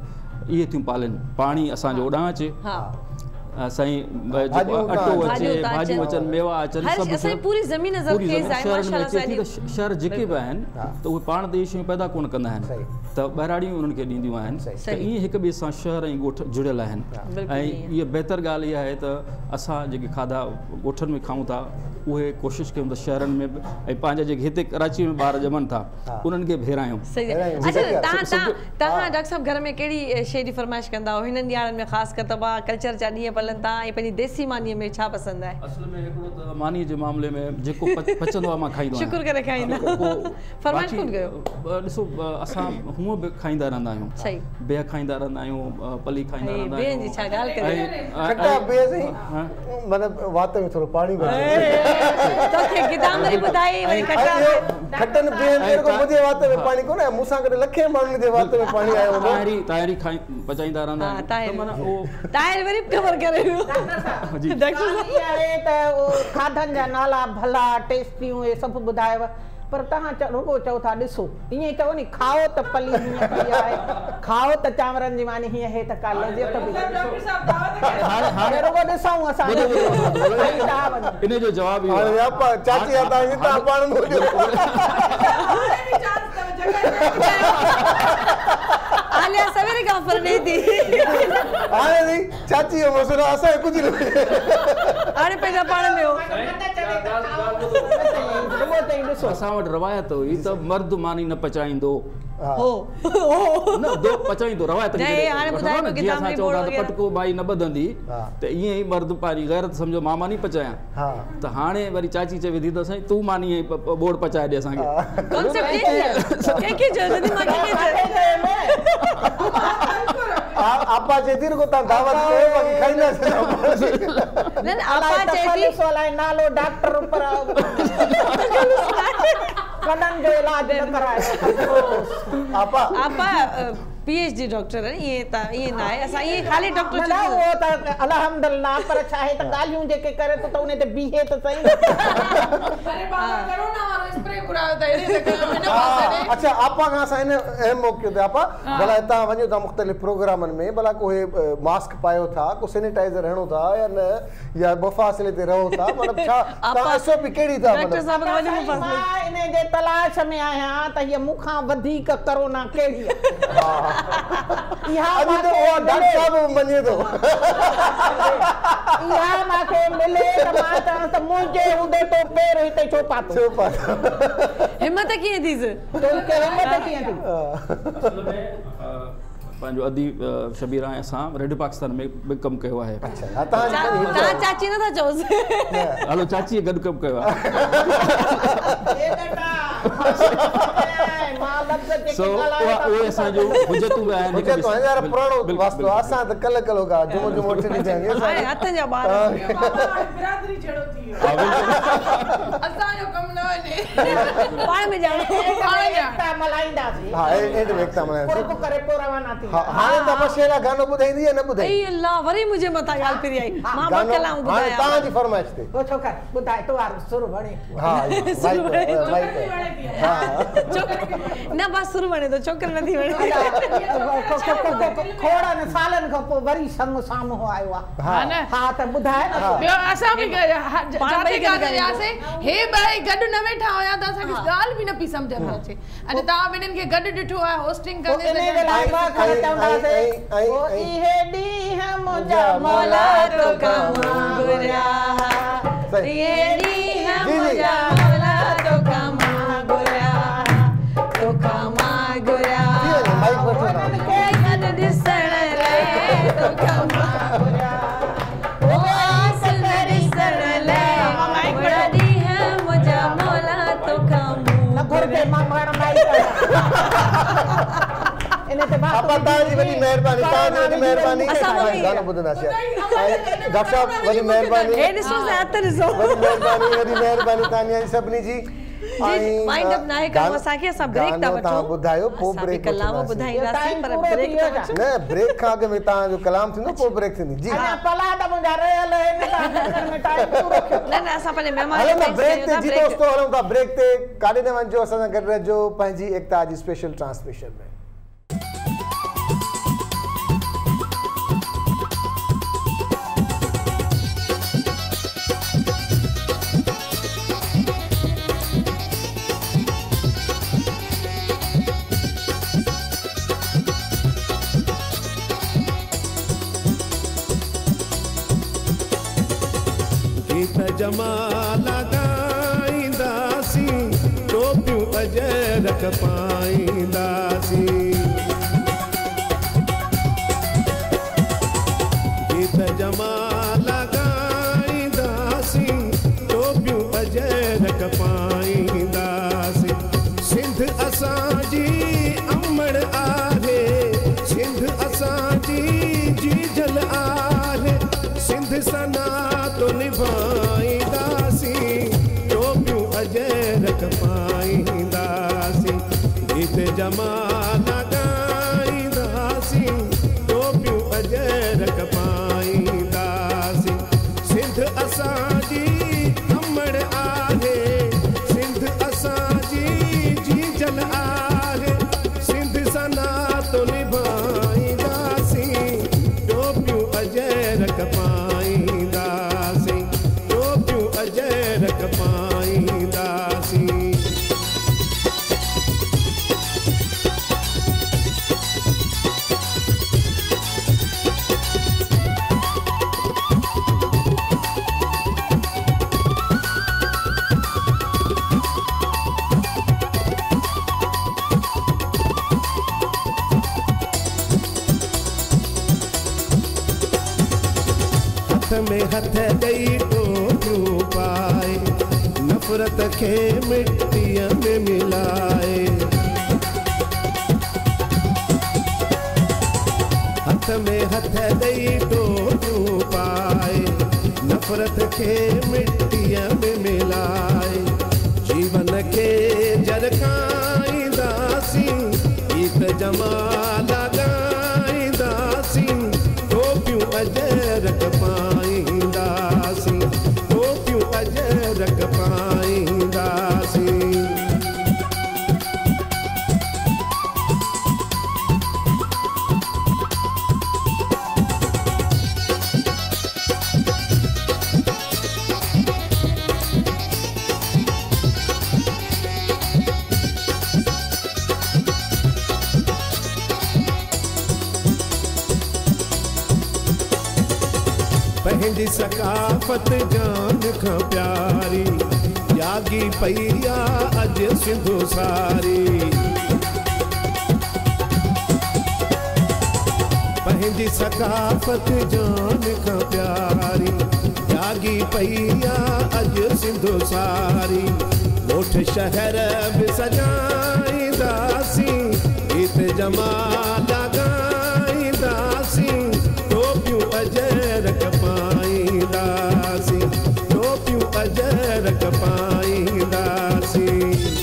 S6: इहे थियूं पालनि पाणी असांजो ओॾां अचे साईं अटो अचे भाॼियूं अचनि मेवा अचनि सभु
S1: पूरी ज़मीन
S6: शहरनि में अचे थी त शहर जेके बि आहिनि त उहे पाण त इहे शयूं पैदा कोन कंदा आहिनि त ॿाहिराड़ियूं उन्हनि खे ॾींदियूं आहिनि त ईअं हिक ॿिए सां शहर ऐं ॻोठ जुड़ियल आहिनि ऐं इहा बहितर ॻाल्हि इहा आहे त असां जेके खाधा ॻोठनि में खाऊं था उहे कोशिशि कयूं त शहरनि में बि ऐं पंहिंजा जेके हिते कराची में ॿार ॼमनि था उन्हनि खे भेरायूं।
S1: तव्हां डॉक्टर साहिबु घर में कहिड़ी शइ जी फरमाइश कंदा आहियो हिननि ॾियारनि में ख़ासि कर त कल्चर जा ॾींहं पलनि था ऐं पंहिंजी देसी मानीअ में छा पसंदि आहे?
S6: असल में हिकिड़ो त मानीअ जे मामले में जेको पचंदो आहे मां खाईंदो आहियां
S1: शुक्र करे खाईंदा फरमाइश कोन कयो
S6: ॾिसो असां हूअं बि खाईंदा रहंदा आहियूं
S1: सही
S6: बेह खाईंदा रहंदा आहियूं पली खाईंदा रहंदा आहियूं
S1: बेह जी छा ॻाल्हि करी
S2: खटा बेह सही मतलब वात में थोरो पाणी
S1: तोखे गिदामरी ॿुधाई वरी खटा
S2: खटन बेह मेरे को मुझे वात में पाणी कोन आहे मूंसां गॾु लखे माण्हुनि जे वात में पाणी आयो हूंदो
S6: ताहिरी ताहिरी खाई पचाईंदा रहंदा आहियूं त माना उहो
S1: ताहिर वरी ख़बर करे वियो
S3: जी डॉक्टर आहे त खाधनि जा नाला भला टेस्टियूं हे सभु ॿुधायव पर तव्हां रुगो चओ था ॾिसो ईअं चओ नी खाओ त पली हीअं पई आहे खाओ त चांवरनि जी मानी हीअं हे त का लज़त बि हाणे रुगो ॾिसूं असां
S6: इन जो जवाब इहो
S2: आहे चाची आता हितां पाण
S1: आलिया सवेरे खां फर ॾे थी
S2: हाणे नी चाची जो मसलो असां कुझु न
S1: हाणे पंहिंजा पाण में हो
S6: असां वटि रवायत हुई त मर्द मानी न पचाईंदो
S1: हो
S6: न दो पचाईंदो रवायत जीअं असां चऊं था त पटको बाई न ॿधंदी त ईअं ई मर्द पंहिंजी गैरत सम्झो मां मानी पचायां त हाणे वरी चाची चए विधी त साईं तूं मानी बोड़ पचाए ॾे असांखे आपा चेती को ता दावत कयो बाकी खाईंदा
S1: न आपा चेती
S3: सोलाई नालो डॉक्टर ऊपर कदन जो इलाज न कराए
S1: आपा आपा पीएचडी डॉक्टर है ये ता ये ना है असा ये खाली डॉक्टर
S3: ना वो त अल्हम्दुलिल्लाह पर चाहे त गालियों जेके करे तो तो उन्हें ते बीहे तो सही अरे बाबा करो ना और स्प्रे करायो त इने ते मैंने पासे
S2: अच्छा आपा का सा इन अहम मौके ते आपा भला ता वणो ता मुख्तलिफ प्रोग्रामन में भला कोई मास्क पायो था को सैनिटाइजर हणो था या न या बफासले ते रहो था मतलब छा ता एसओपी केड़ी था
S1: डॉक्टर साहब का वजह मुफासले
S3: इने जे तलाश में आया त ये मुखा वधिक कोरोना केड़ी हां
S2: अभी तो वो डॉक्टर साहब मने तो
S3: यहाँ माके मिले टमाटा तो मुझे उधर तो पैर हिते चोपा तो
S2: चोपा
S1: हिम्मत कीअं थी
S3: तो के हिम्मत कीअं थी
S6: असल में पंहिंजो अदी शबीर आहे असां रेडियो पाकिस्तान में बि कमु कयो आहे
S2: अच्छा तव्हां
S1: चाची नथा चओसि
S6: हलो चाची गॾु कमु कयो आहे सो उहे असांजो हुजतूं बि आहिनि
S2: हुजत यार पुराणो वास्तो असां त कल कलो का जुमो जुमो वठी ॾिजांगे
S1: हाणे हथनि जा ॿार
S5: बिरादरी जहिड़ो थी वियो असांजो कमु न वञे
S1: पाण में ॼाण
S3: पाण एकता मल्हाईंदासीं
S2: हा एड एकता मल्हाईंदासीं
S3: पोइ करे पोइ रवाना थी
S2: हाणे त बशेरा गानो ॿुधाईंदी या न ॿुधाई
S1: ऐ अल्लाह वरी मुंहिंजे मथां ॻाल्हि फिरी आई मां ॿ कलाऊं ॿुधाया
S2: हाणे तव्हांजी फरमाइश ते
S3: ओ छोकर ॿुधाए तो वार सुर वणे
S2: हा भाई
S1: हा न बस सुर वणे तो छोकर नथी वणे
S3: खोड़न सालन खां पोइ वरी संग साम्हूं आयो आहे हा न हा त ॿुधाए
S5: ॿियो असां बि जाते काथे वियासीं हे ॿई गॾु न वेठा हुया त असांखे ॻाल्हि बि न पई सम्झ में अचे अने तव्हां ॿिन्हिनि खे गॾु ॾिठो आहे होस्टिंग कंदे
S3: इन जे लाइ मां खण चवंदासीं ओ इहे ॾींहं मुंहिंजा मौला तो कम घुरिया इहे ॾींहं मुंहिंजा मौला तो कम घुरिया तो कम घुरिया उन्हनि खे गॾु ॾिसण लाइ तो कम घुरिया ओ आस ॾिसण लाइ बड़ा ॾींहं मुंहिंजा मौला तो कम न घुरजे मां माण माई इन ते बात
S2: आपा ताजी वडी मेहरबानी ताजी वडी मेहरबानी गानो ॿुधंदासीं डॉक्टर साहब वडी मेहरबानी
S1: ए ॾिसो से हथ ॾिसो
S2: वडी मेहरबानी वडी मेहरबानी तानिया जी सभिनी जी
S1: जी माइंड अप नाहे कम असांखे असां ब्रेक था वठूं
S2: तव्हां ॿुधायो पोइ ब्रेक
S1: कलाम ॿुधाईंदासीं पर ब्रेक था वठूं
S2: न ब्रेक खां अॻु में तव्हांजो कलाम थींदो पोइ ब्रेक थींदी जी
S3: अञा पला त मुंहिंजा रहियल आहिनि में टाइम पूरो
S1: न न असां पंहिंजे महिमान
S2: हलो था ब्रेक ते जी दोस्तो हलूं था ब्रेक ते काॾे न वञिजो असां सां गॾु रहिजो पंहिंजी एकता जी स्पेशल ट्रांसमिशन में
S8: जमाला गाईंदासीं टोपियूं अजरक पाईंदासीं गीत जमाला गाईंदासीं टोपियूं अजरक पाईंदासीं सिंध असांजी अमड़ आहे सिंध असांजी जीजल आहे सिंध सना तो निभाईंदासीं टोपियूं अजरक पाईंदासीं गीत जमाला गाईंदासीं टोपियूं अजरक पाईंदासीं सिंध असांजी अमड़ आहे सिंध असांजी जीजल आहे सिंध सना तो निभाईंदासीं टोपियूं अजरक पाईंदासीं टोपियूं अजरक पाईंदासीं हथ में हथ ॾेई टोपियूं पाए नफ़रत खे मिटीअ में मिलाए हथ में हथ ॾेई टोपियूं पाए नफ़रत खे मिटीअ में मिलाए जीवन खे जरकाईंदासीं गीत जमाला गाईंदासीं टोपियूं अजरक पाईंदासीं टोपियूं अजरक पाईंदासीं पंहिंजी सकाफ़त जान खां प्यारी यागी पई आहे अॼु सिंधु सारी पंहिंजी सकाफ़त जान खां प्यारी यागी पई आहे अॼु सिंधु सारी ॻोठ शहर बि सजाईंदासीं गीत जमाला गाईंदासीं टोपियूं अजरक पाईंदासीं टोपियूं अजरक पाईंदासीं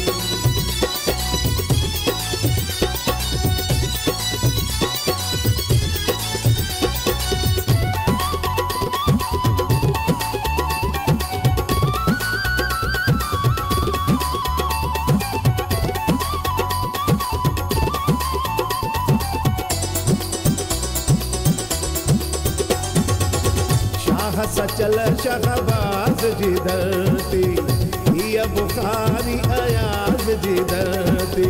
S8: सचल शहबाज जी धरती हीअ बुखारी अयाज़ जी धरती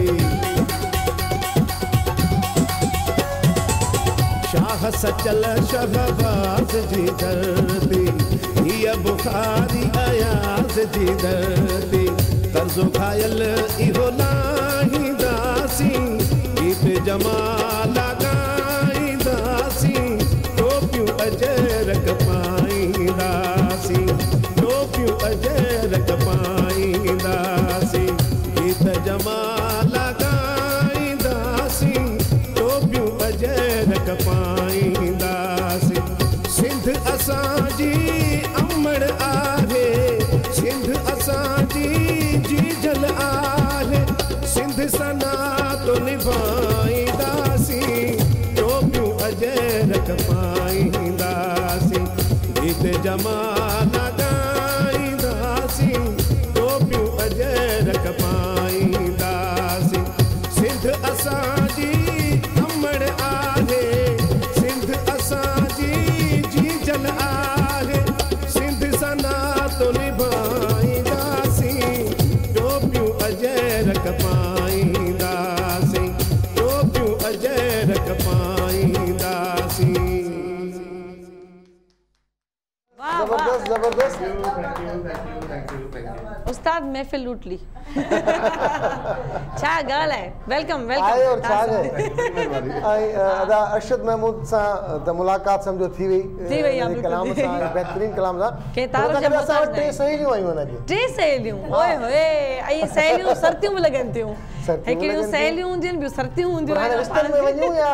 S8: शाह सचल शहबाज जी धरती हीअ बुखारी अयाज़ जी धरती कर्ज़ो खायल इहो लाहींदासीं गीत जमाला गाईंदासीं टोपियूं अजरक पाईंदासीं टोपियूं अजरक पाईंदासीं गीत जमाला गाईंदासीं टोपियूं अजरक पाईंदासीं सिंध असांजी अमड़ आहे सिंध असांजी जीजल आहे सिंध सना तो निभाईंदासीं टोपियूं अजरक पाईंदासीं गीत जमाला गाईंदासीं टोपियूं अजरक पाईंदासीं सिंध असांजी अमड़ आहे सिंध असांजी जीजल आहे सिंध सना तो निभाईंदासीं टोपियूं अजरक पाईंदासीं टोपियूं अजरक पाईंदासीं
S2: जबरदस्त जबरदस्त
S1: महफ़िल लूट ली छा ॻाल्हि आहे वेलकम वेलकम
S2: आए और छा गए आई अदा अरशद महमूद सा त मुलाकात समझो थी वई
S1: थी वई आहे
S2: कलाम सा बेहतरीन कलाम सा
S1: के तारो जे
S2: असा टे सहेलियूं आयूं आहिनि अॼु
S1: टे सहेलियूं ओए होए ऐं सहेलियूं सरतियूं बि लॻनि थियूं हिकिड़ियूं सहेलियूं हूंदियूं आहिनि ॿियूं सरतियूं हूंदियूं आहिनि
S2: रिश्तनि में वञूं या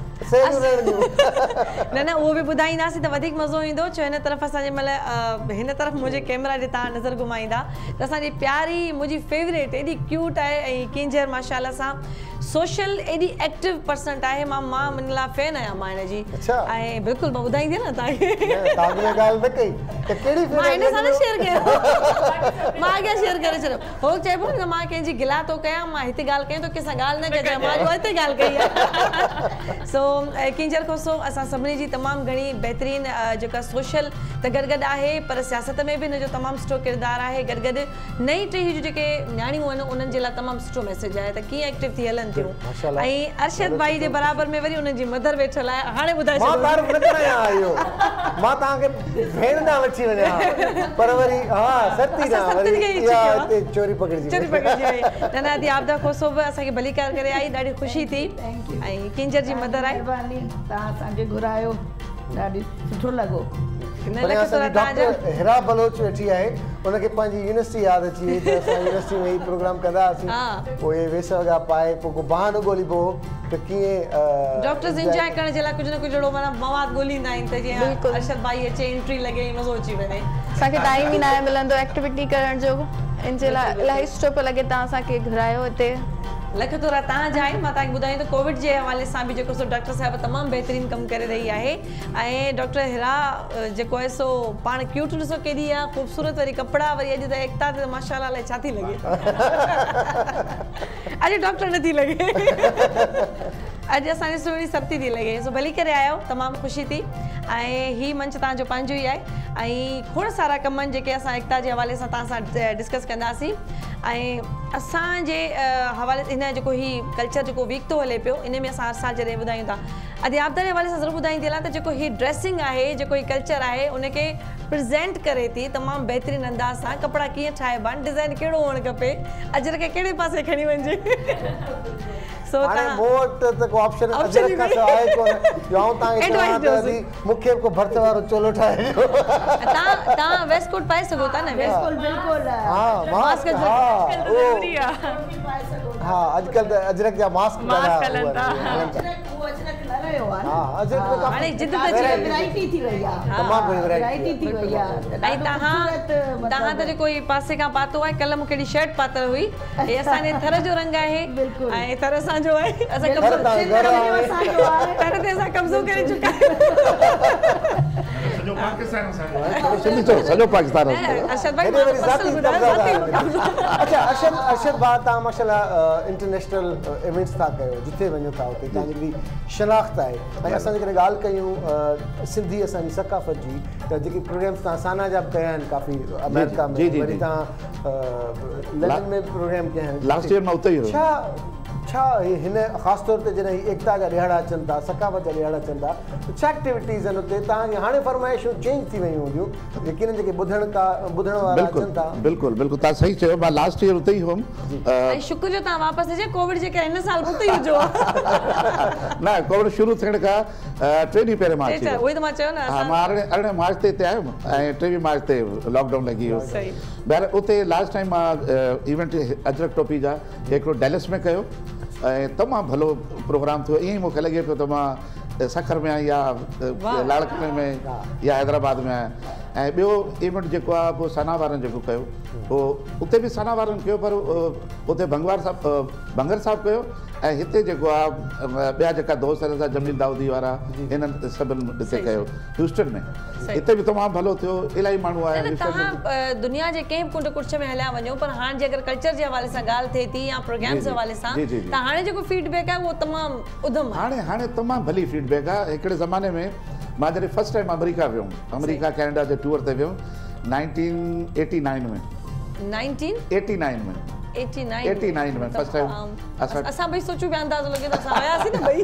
S1: न न वो भी ॿुधाईंदासीं त वधीक मज़ो ईंदो छो हिन तरफ़ असांजे महिल हिन तरफ़ मुंहिंजे कैमरा जे तव्हां नज़र घुमाईंदा त असांजी प्यारी मुंहिंजी फेवरेट एॾी क्यूट आहे ऐं किंजर माशाल्लाह सां सोशल एॾी एक्टिव पर्संट आहे मां मां मुंहिंजे लाइ फैन आहियां मां हिन जी ऐं बिल्कुलु मां ॿुधाईंदी न तव्हांखे मां हिन सां न शेयर कयो मां अॻियां शेयर करे छॾियो हो चइबो न मां कंहिंजी गिला थो कयां मां हिते ॻाल्हि कयां त कंहिंसां ॻाल्हि न कजां मां अॼु हिते ॻाल्हि कई आहे सो किंजर खोसो असां सभिनी जी तमामु घणी बहितरीन जेका सोशल त गॾु गॾु आहे पर सियासत में बि हिनजो तमामु सुठो किरदारु आहे गॾु गॾु नई टही जूं जेके न्याणियूं आहिनि उन्हनि जे लाइ तमामु सुठो मैसेज आहे त कीअं एक्टिव थी हलनि थियूं ऐं अरशद भाई जे बराबर में वरी उन्हनि जी मदर वेठल आहे हाणे ॿुधाए
S2: मां तारीफ़ न कयां आयो मां तव्हांखे भेण ॾांहुं वठी वञा पर वरी हा सती ना वरी या हिते चोरी पकड़जी
S1: चोरी पकड़जी वई न न दी आपदा खोसो बि असांखे भली कार करे आई ॾाढी ख़ुशी थी ऐं किंजर जी मदर आहे
S3: तव्हां असांखे घुरायो ॾाढी सुठो लॻो
S2: डॉक्टर हिरा बलोच वेठी आहे उनखे पंहिंजी यूनिवर्सिटी यादि अची वई त असां यूनिवर्सिटी में ई प्रोग्राम कंदा हुआसीं पोइ वेस वॻा पाए पोइ को बहानो ॻोल्हिबो त कीअं
S1: डॉक्टर्स इंजॉय करण जे लाइ कुझु न कुझु अहिड़ो माना मवाद ॻोल्हींदा आहिनि त जीअं अरशद भाई अचे एंट्री लॻे मज़ो अची वञे
S9: असांखे टाइम ई न आहे मिलंदो एक्टिविटी करण जो इन जे लाइ इलाही सुठो पियो लॻे तव्हां असांखे घुरायो हिते
S1: लख तोरा तव्हांजा आहिनि मां तव्हांखे ॿुधायां त कोविड जे हवाले सां बि जेको सो डॉक्टर साहिबु तमामु बहितरीनु कमु करे रही आहे ऐं डॉक्टर हिरा जेको आहे सो पाण क्यूट ॾिसो केॾी आहे ख़ूबसूरत वरी कपिड़ा वरी अॼु त एकता ते माशाल्लाह अलाए छा थी लॻे अॼु डॉक्टर नथी लॻे अॼु असांजी सुहिणी सती थी लॻे सो भली करे आयो तमामु ख़ुशी थी ऐं हीउ मंच तव्हांजो पंहिंजो ई आहे ऐं खोड़ सारा कम आहिनि जेके असां एकता जे हवाले सां तव्हां सां डिस्कस कंदासीं ऐं असांजे हवाले हिन जेको हीउ कल्चर जेको वीक थो हले पियो इन में असां हर साल जॾहिं ॿुधायूं था अध्यापता जे हवाले सां ज़रूरु ॿुधाईंदी हलां त जेको हीउ ड्रेसिंग आहे जेको हीउ कल्चर आहे उनखे प्रेज़ेंट करे थी तमामु बहितरीन अंदाज़ सां कपिड़ा कीअं ठाहिबा आहिनि डिज़ाइन कहिड़ो हुअणु खपे अजर खे कहिड़े पासे खणी वञिजे सो
S2: हाणे मूं वटि त को ऑप्शन अजरक खां सवाइ आहे कोन जो तव्हांखे चवां त मूंखे को भर्त वारो चोलो ठाहे ॾियो
S1: तव्हां तव्हां वेस्ट कोट पाए सघो था न वेस्ट कोट
S3: बिल्कुलु
S2: हा मास्क
S4: ज़रूरी आहे
S2: हा अॼुकल्ह त अजरक जा मास्क
S4: हलनि था
S1: हाणे जिद त
S3: वैरायटी थी वई आहे
S2: तमामु घणी
S3: वैरायटी थी वई आहे
S1: ऐं तव्हां तव्हां त जेको ई पासे खां पातो आहे कल्ह मूंखे हिकिड़ी शर्ट पातल हुई हे असांजे थर जो रंग आहे ऐं थर असांजो आहे असां कब्ज़ो थर ते असां कब्ज़ो करे चुका
S2: सॼो पाकिस्तान
S1: अरशद भाई
S2: अच्छा अरशद अरशद भाउ तव्हां माशाल्लाह इंटरनेशनल इवेंट्स था कयो जिथे वञो था उते तव्हांजी हिकिड़ी शनाख़्त आहे ऐं असां जेकॾहिं ॻाल्हि कयूं सिंधी असांजी सकाफ़त जी त जेके प्रोग्राम्स तव्हां साना जा बि कया आहिनि काफ़ी अमेरिका में वरी तव्हां लंडन में प्रोग्राम कया आहिनि
S10: लास्ट ईयर मां उते ई
S2: छा छा हिन ख़ासि तौर ते जॾहिं एकता जा ॾियारा अचनि था सकाफ़त जा ॾियारा अचनि था त छा एक्टिविटीज़ आहिनि उते तव्हांजी हाणे फरमाइशूं चेंज थी वियूं हूंदियूं यकीननि जेके ॿुधण का ॿुधण वारा अचनि था
S10: बिल्कुलु बिल्कुलु तव्हां सही चयो मां लास्ट ईयर उते ई हुउमि
S1: ऐं शुक्र जो तव्हां वापसि अचे कोविड जे करे हिन साल उते ई हुजो
S10: न कोविड शुरू थियण खां टे ॾींहं पहिरियों मां अची
S1: उहो ई त मां चयो न
S10: हा मां अरिड़हं मार्च ते हिते आयुमि ऐं टेवीह मार्च ते लॉकडाउन लॻी वियो ॿाहिरि उते लास्ट टाइम मां इवेंट अजरक टोपी जा हिकिड़ो डेलस में कयो ऐं तमामु भलो प्रोग्राम थियो ईअं ई मूंखे लॻे पियो त मां सखर में आहियां या लाड़काने में या हैदराबाद में आहियां ऐं ॿियो इवेंट जेको आहे पोइ सना वारनि जेको कयो पोइ उते बि सना वारनि कयो पर उते भंगवार साहिबु भंगर साहिबु कयो ऐं हिते जेको आहे ॿिया जेका दोस्त आहिनि असां जमील दाऊदी वारा हिननि सभिनि हिते कयो ह्यूस्टन में हिते बि तमामु भलो थियो इलाही माण्हू आया
S1: तव्हां दुनिया जे कंहिं बि कुंड कुर्छ में हलिया वञो पर हाणे जे अगरि कल्चर जे हवाले सां ॻाल्हि थिए थी या प्रोग्राम्स जे हवाले सां त हाणे जेको फीडबैक आहे उहो तमामु उधम
S10: हाणे हाणे तमामु भली फीडबैक आहे हिकिड़े ज़माने में मां जॾहिं फस्ट टाइम अमेरिका वियुमि अमेरिका कैनेडा जे टूर ते वियुमि नाइनटीन एटी नाइन में
S1: नाइनटीन
S10: एटी नाइन में
S1: एटी
S10: नाइन में फर्स्ट टाइम
S1: असां असां भई सोचूं पिया अंदाज़ो लॻे त असां आयासीं न भई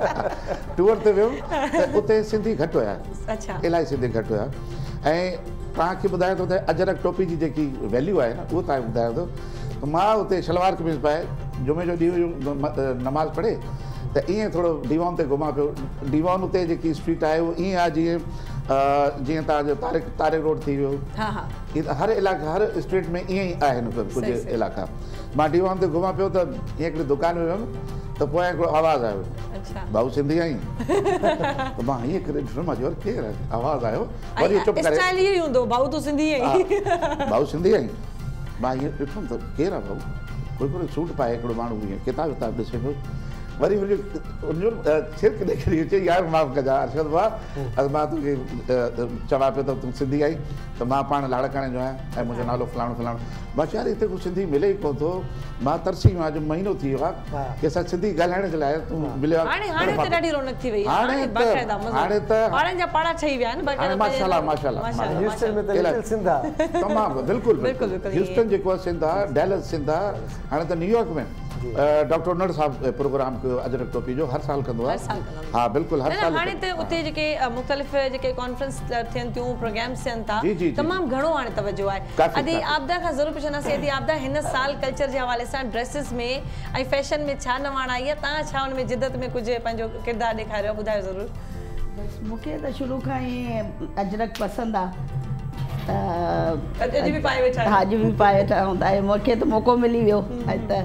S10: टूर ते वियुमि त उते सिंधी घटि हुया
S1: अच्छा
S10: इलाही सिंधी घटि हुया ऐं तव्हांखे ॿुधायां थो त अजरक टोपी जी जेकी वैल्यू आहे न उहो तव्हांखे ॿुधायां थो त मां उते शलवार कमीज़ पाए जुमे जो ॾींहुं नमाज़ पढ़े त ईअं थोरो डीवॉन ते घुमां पियो। डीवॉन उते जेकी स्ट्रीट आहे उहो ईअं आहे जीअं जीअं तव्हांजो तारिक तारिक रोड थी वियो, हर इलाइक़े हर स्ट्रीट में ईअं ई आहिनि कुझु इलाइक़ा। मां डीवॉन ते घुमां पियो त ईअं हिकिड़ी दुकान में वियुमि त पोइ हिकिड़ो आवाज़ु आयो, भाऊ सिंधी आहीं? त मां हीअं करे ॾिठो, मां चयो केरु आहे? आवाज़ु आयो, वरी चुप करे भाऊ तूं सिंधी आहीं? भाऊ सिंधी आहीं? मां हीअं ॾिठुमि त केरु आहे भाऊ? कोई कोई सूट पाए हिकिड़ो माण्हू हीअं किताब विताब ॾिसे पियो। वरी वरी उनजो छिरक ॾेखारी चई यार माफ़ु कजां अर्शद भाउ, मां तोखे चवां पियो त तूं सिंधी आई त मां पाण लाड़काणे जो आहियां ऐं मुंहिंजो नालो फलाणो फलाणो। मां चयो यार हिते को सिंधी मिले ई कोन थो। मां तरसी वियो आहियां, महीनो थी वियो आहे की असां सिंधी ॻाल्हाइण जे लाइ तूं मिलियो आहे।
S1: हाणे हाणे त ॾाढी रौनक थी वई आहे।
S10: हाणे त हाणे त
S1: हाणे जा पाड़ा ठही विया आहिनि बाक़ाइदा।
S10: माशाल्लाह माशाल्लाह
S2: ह्यूस्टन में त लिटिल सिंध आहे।
S10: तमामु बिल्कुलु बिल्कुलु ह्यूस्टन जेको आहे सिंध आहे, डैलस सिंध आहे। हाणे त न्यूयॉर्क में डॉक्टर उनड़ साहब प्रोग्राम कयो अजरक टोपी जो, हर साल कंदो आहे। हाँ बिल्कुलु हर साल।
S1: हाणे त उते जेके मुख़्तलिफ़ जेके कॉन्फ्रेंस थियनि थियूं, प्रोग्राम्स थियनि था, तमामु घणो हाणे तवजो आहे। अदी आपदा खां ज़रूरु पुछंदासीं, अदी आपदा हिन साल कल्चर जे हवाले सां ड्रेसिस में ऐं फैशन में छा नवाण आई आहे? तव्हां छा हुन में जिदत में कुझु पंहिंजो किरदारु ॾेखारियो, ॿुधायो ज़रूरु।
S11: मूंखे त शुरू खां ई अजरक पसंदि आहे।
S1: अॼु बि पाए वेठा
S11: हा अॼु बि पाए वेठा हूंदा आहे। मूंखे त मौक़ो मिली वियो ऐं त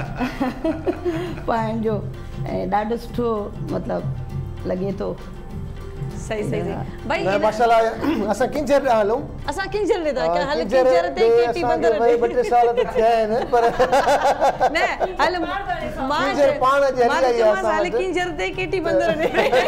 S11: पाइण जो ऐं ॾाढो सुठो मतिलबु लॻे थो।
S1: सही सही सही भाई
S2: माशाल्लाह असां किंजर हलूं
S1: असां किंजर ने था क्या हल किंजर ते केटी बंदर
S2: भाई बटे साल त थिया आहिनि पर
S1: न हल मां
S2: किंजर पाण जे हली आई आहे
S1: असां हल किंजर ते केटी बंदर ने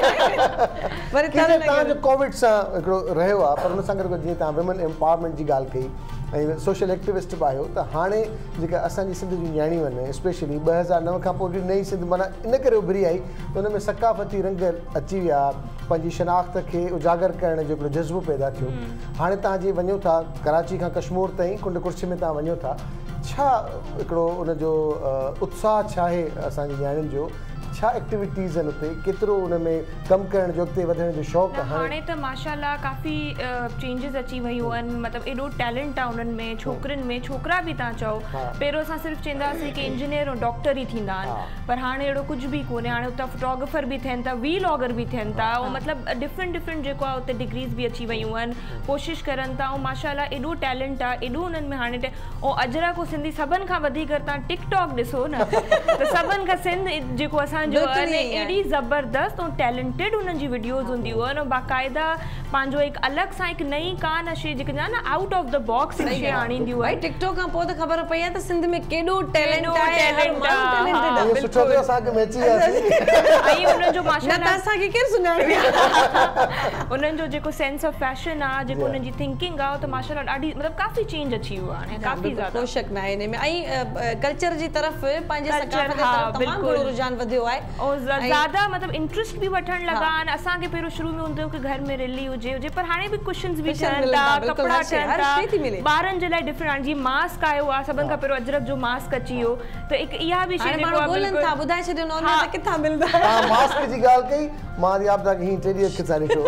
S1: वरी
S2: तने तव्हां जो कोविड सां हिकिड़ो रहियो आहे पर हुन सां गॾु जीअं तव्हां विमन एम्पावरमेंट जी ॻाल्हि कई ऐं सोशल एक्टिविस्ट बि आहियो त हाणे जेका असांजी सिंध जूं न्याणियूं आहिनि स्पेशली ॿ हज़ार नव खां पोइ नई सिंध माना इन करे उभरी आई त हुन में सकाफ़ती रंग अची विया, पंहिंजी शनाख़्त खे उजागर करण जो हिकिड़ो जज़्बो पैदा थियो। हाणे तव्हां जीअं वञो था कराची खां कश्मीर ताईं कुंड कुर्सी में तव्हां वञो था, छा हिकिड़ो उनजो उत्साह छा आहे असांजी न्याणियुनि जो, छा एक्टिविटीज़ आहिनि उते, केतिरो उन में कमु करण जो अॻिते वधण जो शौक़ु आहे?
S12: हाणे त माशाल्लाह काफ़ी चेंजिस अची वियूं आहिनि, मतिलबु एॾो टैलेंट आहे उन्हनि में, छोकिरियुनि में, छोकिरा बि तव्हां चओ। पहिरियों असां सिर्फ़ु चवंदा हुआसीं की इंजीनियर ऐं डॉक्टर ई थींदा आहिनि, पर हाणे अहिड़ो कुझु बि कोन्हे। हाणे उतां फोटोग्राफर बि थियनि था, वीलॉगर बि थियनि था, ऐं मतिलबु डिफरेंट डिफरेंट जेको आहे उते डिग्रीज़ बि अची वियूं आहिनि, कोशिशि करनि था। ऐं माशाल्लाह एॾो टैलेंट आहे, एॾो उन्हनि में हाणे ऐं अजरक ऐं सिंधी सभिनि खां वधीक तव्हां टिकटॉक ॾिसो न त सभिनि खां सिंध जेको असांजो एडी जबरदस्त और टैलेंटेड उन जी वीडियोस हुंदी हुन और बाकायदा पांजो एक अलग सा एक नई कान शे जे ना आउट ऑफ द बॉक्स शे आणींदी हुई। भाई
S1: टिकटॉक का पो त खबर पई है त सिंध में केडो टैलेंट है,
S12: टैलेंट
S1: है
S2: सुठो तो असा के मैची आसी
S12: आई उन जो माशाल्लाह
S1: असा के केर सुनाणी
S12: उन जो जेको सेंस ऑफ फैशन आ, जेको उन जी थिंकिंग आ, तो माशाल्लाह ॾाढी मतलब काफी चेंज अची हुआ है, काफी ज्यादा
S1: कोई शक ना है इन में। आई कल्चर जी तरफ पांजे सकाफत जी तरफ तमाम बड़ो रुझान वधियो है
S12: और ज्यादा मतलब इंटरेस्ट भी वठण लगा। असा के पेरो शुरू में हुंदो कि घर में रिली हुजे हुजे, पर हाणे भी कुशन्स भी ठहन था, कपड़ा ठहन था, बारन जे लाइ डिफरेंट जी मास्क आयो आ, सबन का पेरो अजरक जो मास्क अची हो, तो एक इया भी शे जेको
S1: बोलन था बुधाए छडियो न न किथा मिलदा।
S2: हां मास्क जी गाल कई मारी आप दा ही टेडी अख सारी तो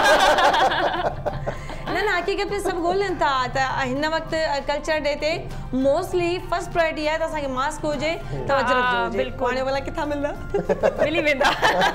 S1: न न हकीकत में सब गोलन था त हिन वक्त कल्चर डे ते मोस्टली फर्स्ट प्रायोरिटी है त असा के मास्क होजे त अजरक जो होजे। बिल्कुल वाले वाला किथा मिलदा
S12: मिली वेंदा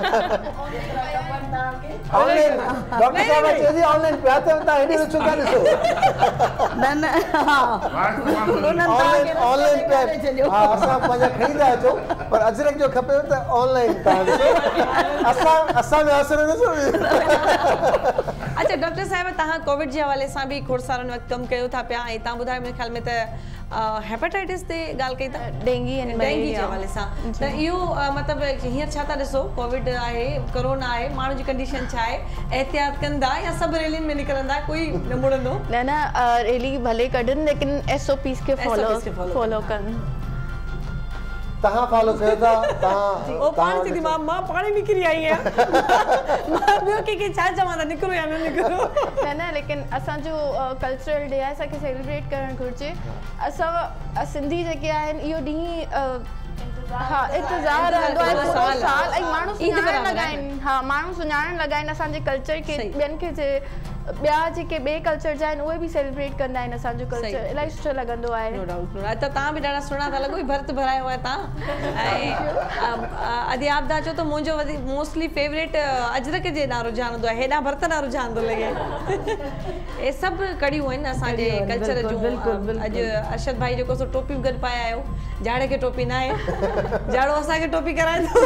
S2: ऑनलाइन डॉक्टर साहब चई ऑनलाइन पे आते ता हेडी चुका दिसो
S11: न न हां
S2: ऑनलाइन ऑनलाइन पे हां असा पंजा खरीदा अचो पर अजरक जो खपे त ऑनलाइन ता असा असा में असर न सो।
S1: अच्छा डॉक्टर साहब तहां कोविड जे हवाले सां भी खोड़ सारन वक्त कम कयो था पिया ऐं तहां बुधायो मेरे ख्याल में त हेपेटाइटिस ते गाल कई था
S9: डेंगी एंड
S1: डेंगी जे हवाले सां त इहो मतलब हींअर छा था ॾिसो कोविड आहे कोरोना आहे माण्हू जी कंडीशन छा आहे, एहतियात कंदा या सब रैलिन में निकरंदा, कोई न मुड़ंदो?
S9: न न रैली भले कढन लेकिन एसओपीस के फॉलो फॉलो करन।
S2: तहां फॉलो कयो था तहां
S1: ओ पानी थी मां मां पानी निकरी आई है मां बियो के के छा चवा था निकरो या न निकरो
S9: न न लेकिन असा जो कल्चरल डे है सके सेलिब्रेट करण घुरजे। असा सिंधी जेके आहिन इयो डी हाँ इंतजार रहंदो आहे पूरो साल ऐं माण्हू सुञाणण लॻाइनि। हाँ माण्हू सुञाणण लॻाइनि असांजे कल्चर खे ॿियनि खे जे ॿिया जेके ॿिए कल्चर जा आहिनि उहे बि सेलिब्रेट कंदा आहिनि असांजो कल्चर इलाही सुठो लॻंदो आहे
S1: नो डाउट नो त तव्हां बि ॾाढा सुहिणा था लॻो भर्त भरायो आहे तव्हां ऐं अदी आपदा चओ त मुंहिंजो वधीक मोस्टली फेवरेट अजरक जे ॾांहुं रुझान हूंदो आहे हेॾा भर्त ॾांहुं रुझान थो लॻे हे सभु कड़ियूं आहिनि असांजे कल्चर जूं अॼु अरशद भाई जेको सो टोपी बि गॾु पाया आहियो जाड़े खे टोपी न आहे जाड़ो असांखे टोपी कराए थो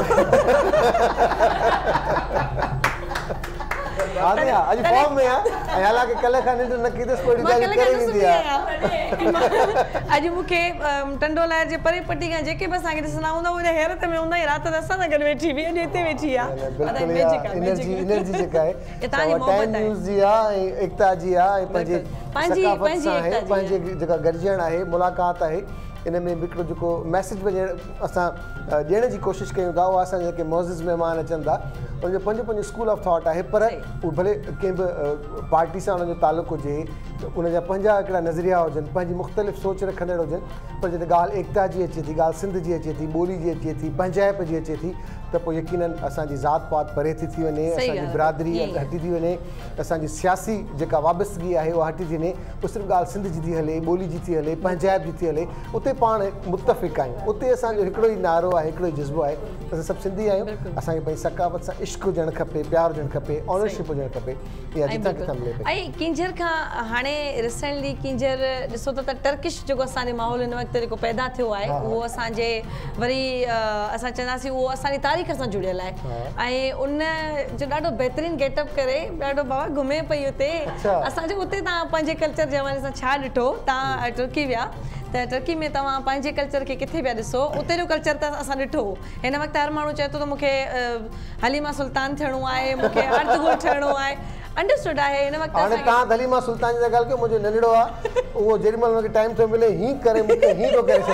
S2: आदि आज फॉर्म में है हालांकि कल खाने तो नकी तो स्पोर्ट जारी करे दी है
S1: आज मुखे टंडो लायर जे परे पट्टी का जेके बस आगे सुना हुंदा वो हैरत में हुंदा रात दा असा गड बैठी भी जेते बैठी आ
S2: एनर्जी एनर्जी जेका है ये ताजी मोहब्बत है न्यूज़ जी है एकता जी है पंजे पंजी पंजी एकता जी पंजे जेका गरजण है मुलाकात है इन में बिकड़ो जो मैसेज पे असा ॾियण जी कोशिश कयूं था वो असा जेके मोज़िज़ मेहमान अचन था उनजो पंहिंजो पंहिंजो स्कूल ऑफ थॉट है पर भले कंहिं बि पार्टी सां उनजो तालुक़ हुजे उनजा पंहिंजा हिकिड़ा नज़रिया हुजनि पंहिंजी मुख़्तलिफ़ सोच रखंदड़ हुजनि पर जॾहिं ॻाल्हि एकता जी अचे थी ॻाल्हि सिंध जी अचे थी ॿोली जी अचे थी पंहिंजाइप जी अचे थी त पोइ यकीनन असांजी ज़ात पात परे थी थी वञे असांजी बिरादरी हटी थी वञे असांजी सियासी जेका वाबस्तगी आहे उहा हटी थी वञे उहो सिर्फ़ु ॻाल्हि सिंध जी थी हले ॿोली जी थी हले पंहिंजाइप जी थी हले उते पाण मुतफ़िक़ आहियूं उते असांजो हिकिड़ो ई नारो आहे हिकिड़ो ई जज़्बो आहे असां सभु सिंधी आहियूं असांखे पंहिंजी सकाफ़त सां इश्क हुजणु खपे प्यार हुजणु खपे ऑनरशिप हुजणु खपे इहा जितां किथां मिले पई
S1: ऐं किंजर खां हाणे रिसेंटली किंजर ॾिसो त टर्किश जेको असांजे माहौल हिन वक़्तु जेको पैदा थियो आहे उहो असांजे वरी असां चवंदासीं उहो असांजी तारीख़ सां जुड़ियल आहे ऐं उन जो ॾाढो बहितरीनु गेटअप करे ॾाढो बाबा घुमे पई उते असांजे उते तव्हां पंहिंजे कल्चर जे हवाले सां छा ॾिठो तव्हां टर्की विया त टर्की में तव्हां पंहिंजे कल्चर खे किथे पिया ॾिसो उते जो कल्चर त असां ॾिठो हिन वक़्तु हर माण्हू चए थो त मूंखे हलीमा सुल्तान थियणो आहे मूंखे अर्तगुल ठहिणो आहे अंडरस्टूड आहे हिन वक़्तु
S2: हाणे तव्हां हलीमा सुल्तान जी ॻाल्हि कयो मुंहिंजो नंढड़ो आहे उहो जेॾी महिल मूंखे टाइम थो मिले हीअं करे मूंखे हीअं थो करे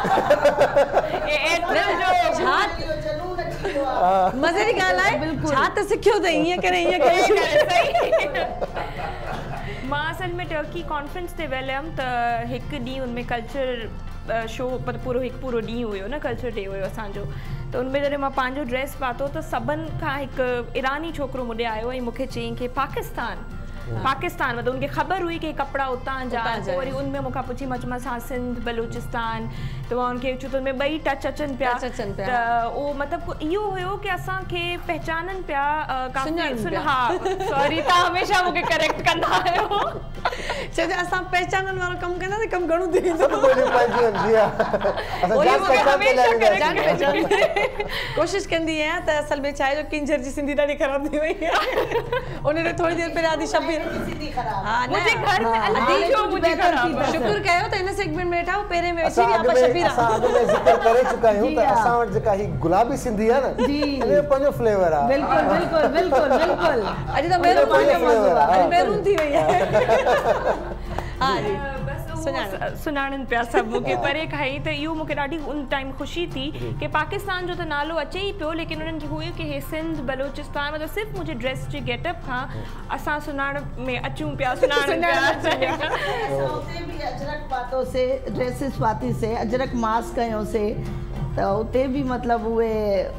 S1: छॾे मज़े जी ॻाल्हि आहे छा त सिखियो त हीअं करे हीअं करे
S12: मां असल में टर्की कॉन्फ्रेंस ते वियल हुयमि त हिकु ॾींहुं उनमें कल्चर शो पूरो हिकु पूरो ॾींहुं हुयो न कल्चर डे हुयो असांजो त उनमें जॾहिं मां पंहिंजो ड्रेस पातो त सभिनि खां हिकु ईरानी छोकिरो मूं ॾे आयो ऐं मूंखे चयईं की पाकिस्तान पाकिस्तान मतलब उनके खबर हुई कि कपड़ा उतां जा और उनमें मुखा पुछी मच मस हाँ सिंध बलूचिस्तान तो उनके चुत में बई टच अचन पिया त ओ मतलब इयो होयो कि असा के पहचानन पिया काफी सुन हां सॉरी ता हमेशा मुके करेक्ट कंदा आयो
S1: छे असा पहचानन वालो कम कंदा त कम घणो थी वेंदो कोशिश कंदी है त असल में चाहे जो किंजर जी सिंधी ॾाढी खराब थी वई है उन्हें थोड़ी देर पहले आदि शबीर सिंधी खराब हां मुझे घर में अल्लाह जो मुझे खराब शुक्र कयो त इन सेगमेंट में बैठा पेरे में वेठी भी आपा शबीर
S2: असा आगे में जिक्र करे चुका हूं त असा वट जका ही गुलाबी सिंधी है ना इने पंजो फ्लेवर है
S11: बिल्कुल बिल्कुल बिल्कुल बिल्कुल
S1: अज तो मेरो पंजो फ्लेवर है मेरून थी वई है हां जी
S12: सुनाणन पिया सब मुके परे खाई त इहो मुके ॾाढी उन टाइम खुशी थी कि पाकिस्तान जो त नालो अचे ही पियो लेकिन उन्हनि खे हुयो कि हे सिंध बलूचिस्तान मतलब सिर्फ मुझे ड्रेस जे गेटअप खां असां सुनाण में अचूं पिया सुनाण पिया
S11: उते भी अजरक पातो से ड्रेसेस पाती से अजरक मास्क कयो से त उते भी मतलब उहे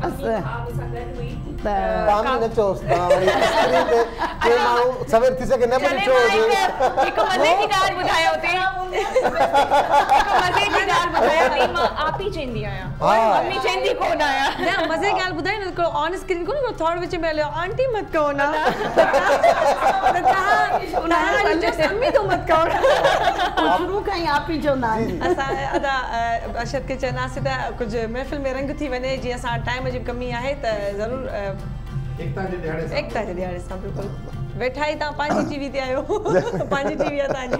S2: काम न चोस ता वरी स्क्रीन पे के माण्हू सवेर थी सके न बि ॾिठो हुजे
S12: हिकु मज़े जी ॻाल्हि ॿुधायो हुते हिकु मज़े जी ॻाल्हि ॿुधायो भई मां आप ही चवंदी आहियां मम्मी चवंदी कोन आहियां
S1: न मज़े जी ॻाल्हि ॿुधाई न हिकिड़ो ऑन स्क्रीन कोन हिकिड़ो थॉट विच में हलियो आंटी मत कहो ना तव्हां जो सम्मी तो मत कहो
S11: शुरू खां ई आप ही चवंदा
S1: असां अदा अशद खे चवंदासीं त कुझु महफ़िल में रंग थी वञे जीअं असां टाइम जी कमी आहे त ज़रूरु
S10: एकता जे ॾियारे सां
S1: एकता जे ॾियारे सां बिल्कुलु वेठा ई तव्हां पंहिंजी टीवी ते आहियो पंहिंजी टीवी आहे तव्हांजी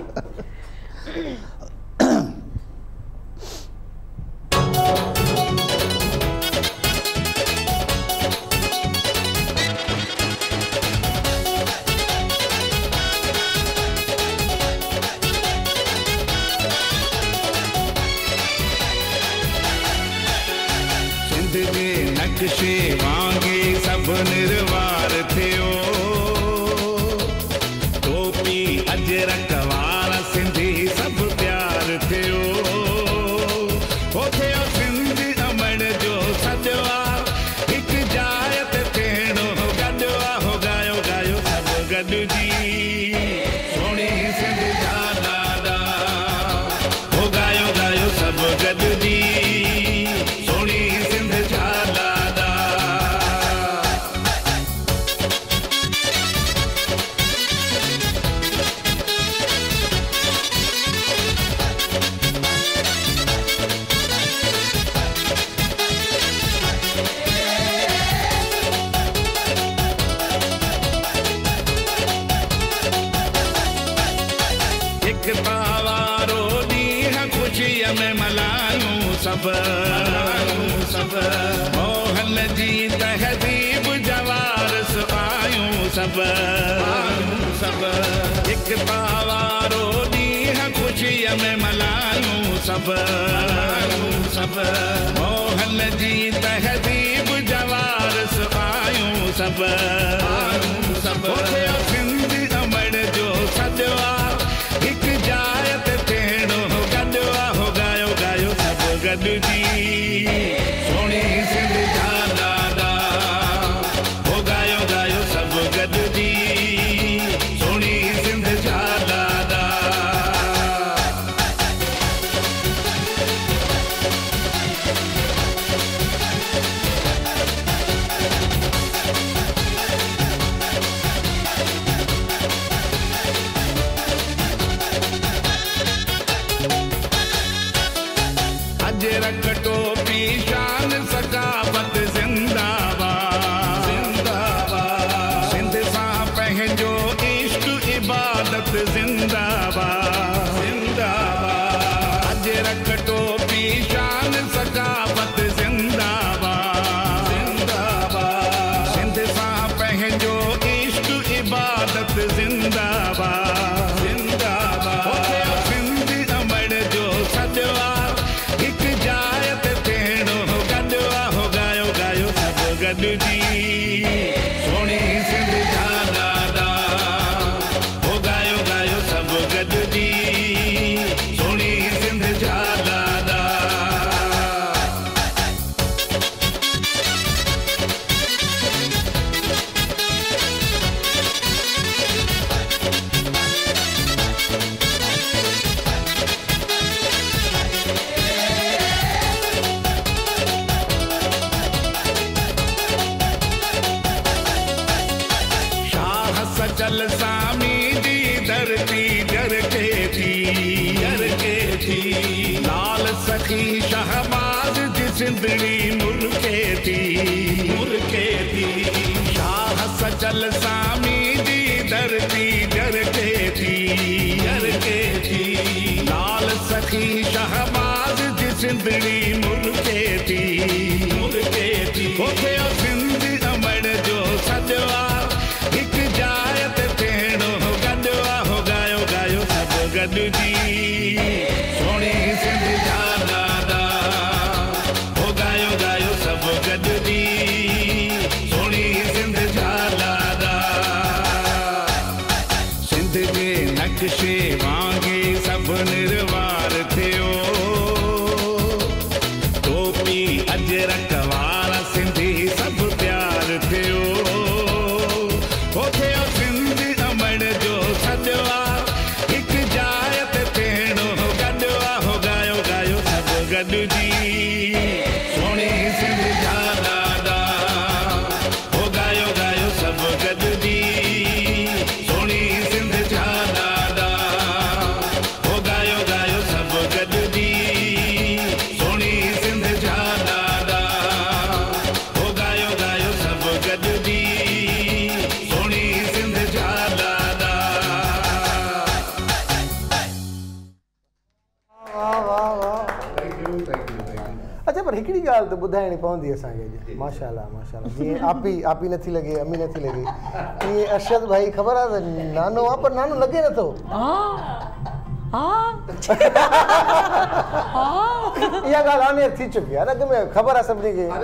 S8: नक्शे वांगे सब निर्वार थियो टोपी अजरक वारा सिंधी सब प्यार थियो हो थियो सिंध अमण जो सजवा एक जाय ते भेणो गडवा हो गायो गायो सब गडजी सब सब मोहन जी तहज़ीब जवारस आयूं सब सब एक पावारो ॾींह ख़ुशीअ में मल्हायूं सब सब मोहन जी तहज़ीब जवारस आयूं सब सब सिंध अमर जो सजवा एक जाय ते तेड़ो गडवा हो गायो गायो सब गडजी सोनी सिंध जा दादा हो गायो गायो सब गडजी सोनी सिंध जा दादा अजरक टोपी शान सकावत जिंदाबाद जिंदाबाद सिंध सां पंहिंजो इश्क इबादत जिंदाबाद जिंदाबाद अजरक टोपी शान सकावत जिंदाबाद जिंदाबाद सिंध सां पंहिंजो इश्क इबादत जिंदाबाद जिंदाबाद सिंध अमर जो सजवा गडजी सोनी सिंध जा दादा हो गायो गायो सब गडजी सोनी सिंध जा दादा चल सामी जी धरती जरके थी जरके थी लाल सखी शहबाज जी सिंधड़ी मुर्के थी मुर्के थी शाह सचल सामी जी धरती जरके थी जरके थी लाल सखी शहबाज जी सिंधड़ी मुर्के थी मुर्के थी होके सिंध अमर जो सजवा गडजी सोनी सिंध जा दादा हो गायो गायो सब गडजी सोनी सिंध जा दादा सिंध जे नक्शे वांगे सब निर्वार थियो टोपी अजरक वारा सिंधी सब प्यार थियो हो थियो सिंध अमर जो सजवा गडजी सोनी सिंध जा दादा हो गायो गायो सब गडजी सोनी सिंध जा दादा हो गायो गायो सब गडजी सोनी सिंध जा दादा हो गायो गायो सब गडजी सोनी सिंध जा दादा
S2: वाह वाह वाह अच्छा पर हिकिड़ी ॻाल्हि त ॿुधाइणी पवंदी असांखे माशाल्लाह माशाल्लाह जीअं आपी आपी नथी लॻे अमी नथी लॻे ईअं अरशद भाई ख़बर आहे त नानो आहे पर नानो लॻे नथो इहा ॻाल्हि ऑन एयर थी चुकी आहे अॻ में ख़बर आहे सभिनी खे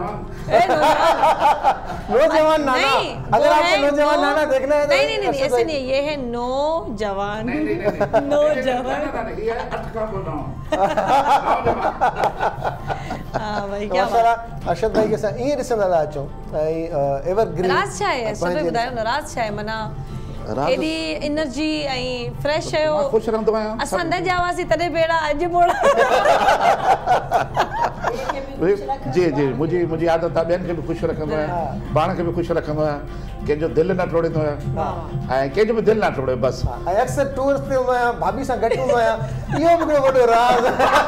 S2: नौजवान नाना अगर आपको नौजवान नाना देखना है
S1: नहीं नहीं नहीं ऐसे नहीं ये है नौजवान नौजवान हां भाई क्या
S2: माशाल्लाह अरशद भाई के साथ ये ॾिसंदा था अचो ऐं एवरग्रीन
S1: राज छा आहे सभई ॿुधायो न राज छा आहे माना एडी एनर्जी ऐं फ्रेश आयो
S10: खुश रहंदो आहियां
S1: असां न जावासी तॾहिं बेड़ा अॼु बोड़ा
S10: जी जी मुंहिंजी मुंहिंजी आदत आहे ॿियनि खे बि ख़ुशि रखंदो आहियां पाण खे बि ख़ुशि रखंदो आहियां कंहिंजो दिलि न टोड़ींदो आहियां ऐं कंहिंजो बि दिलि न टोड़े बसि
S2: ऐं अक्सर टूर्स ते हूंदो आहियां भाभी सां गॾु हूंदो आहियां इहो बि हिकिड़ो वॾो राज़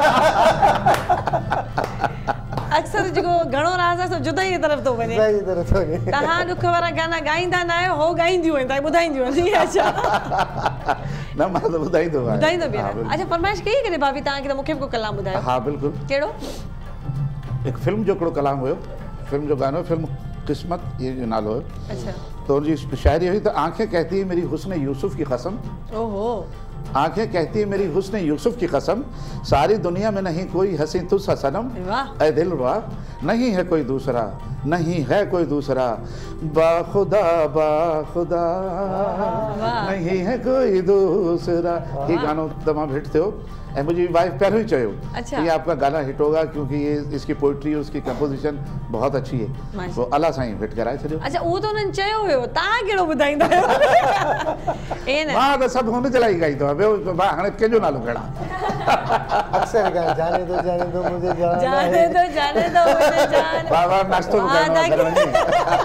S1: अक्सर जो घणो राज़ आहे जुदाई जी तरफ़ थो वञे
S2: जुदाई जी तरफ़ थो वञे
S1: तव्हां दुख वारा गाना ॻाईंदा न आहियो हो ॻाईंदियूं आहिनि तव्हां ॿुधाईंदियूं आहिनि अच्छा
S10: न मां त ॿुधाईंदो आहियां
S1: ॿुधाईंदो बि आहियां। अच्छा फरमाइश कई कॾहिं भाभी तव्हांखे त मूंखे बि को कलाम ॿुधायो।
S10: हाँ बिल्कुल।
S1: कहिड़ो?
S10: एक फिल्म जो हिकिड़ो कलाम हुयो, फिल्म जो गानो, फिल्म किस्मत ये जो नालो हुयो।
S1: अच्छा।
S10: तो उनजी शायरी हुई त आंखें कहती है मेरी हुस्न यूसुफ की कसम,
S1: ओहो,
S10: आंखें कहती है मेरी हुस्न यूसुफ की कसम, सारी दुनिया में नहीं कोई हसी तुझसा सनम, ऐ दिलवा नहीं है कोई दूसरा, नहीं है कोई दूसरा, बाखुदा बाखुदा नहीं है कोई दूसरा। ये गानो तमाम हिट थियो ऐं मुझे वाइफ पहले ही चयो
S1: अच्छा।
S10: ये आपका गाना हिट होगा क्योंकि ये इसकी पोइट्री उसकी कंपोजिशन बहुत अच्छी है। वो अल्लाह साईं हिट कराए छॾियो।
S1: अच्छा वो तो उन्हनि चयो हुयो, तव्हां कहिड़ो ॿुधाईंदा आहियो? ए न
S10: मां त सभु हुन जे लाइ ॻाईंदो आहियां, ॿियो मां हाणे कंहिंजो नालो खणा।
S2: अक्सर ॻाए जाने दो जाने दो मुझे जान
S1: जाने दो जाने दो मुझे जान।
S10: वाह वाह नाश्तो बि करणो आहे घर वञी।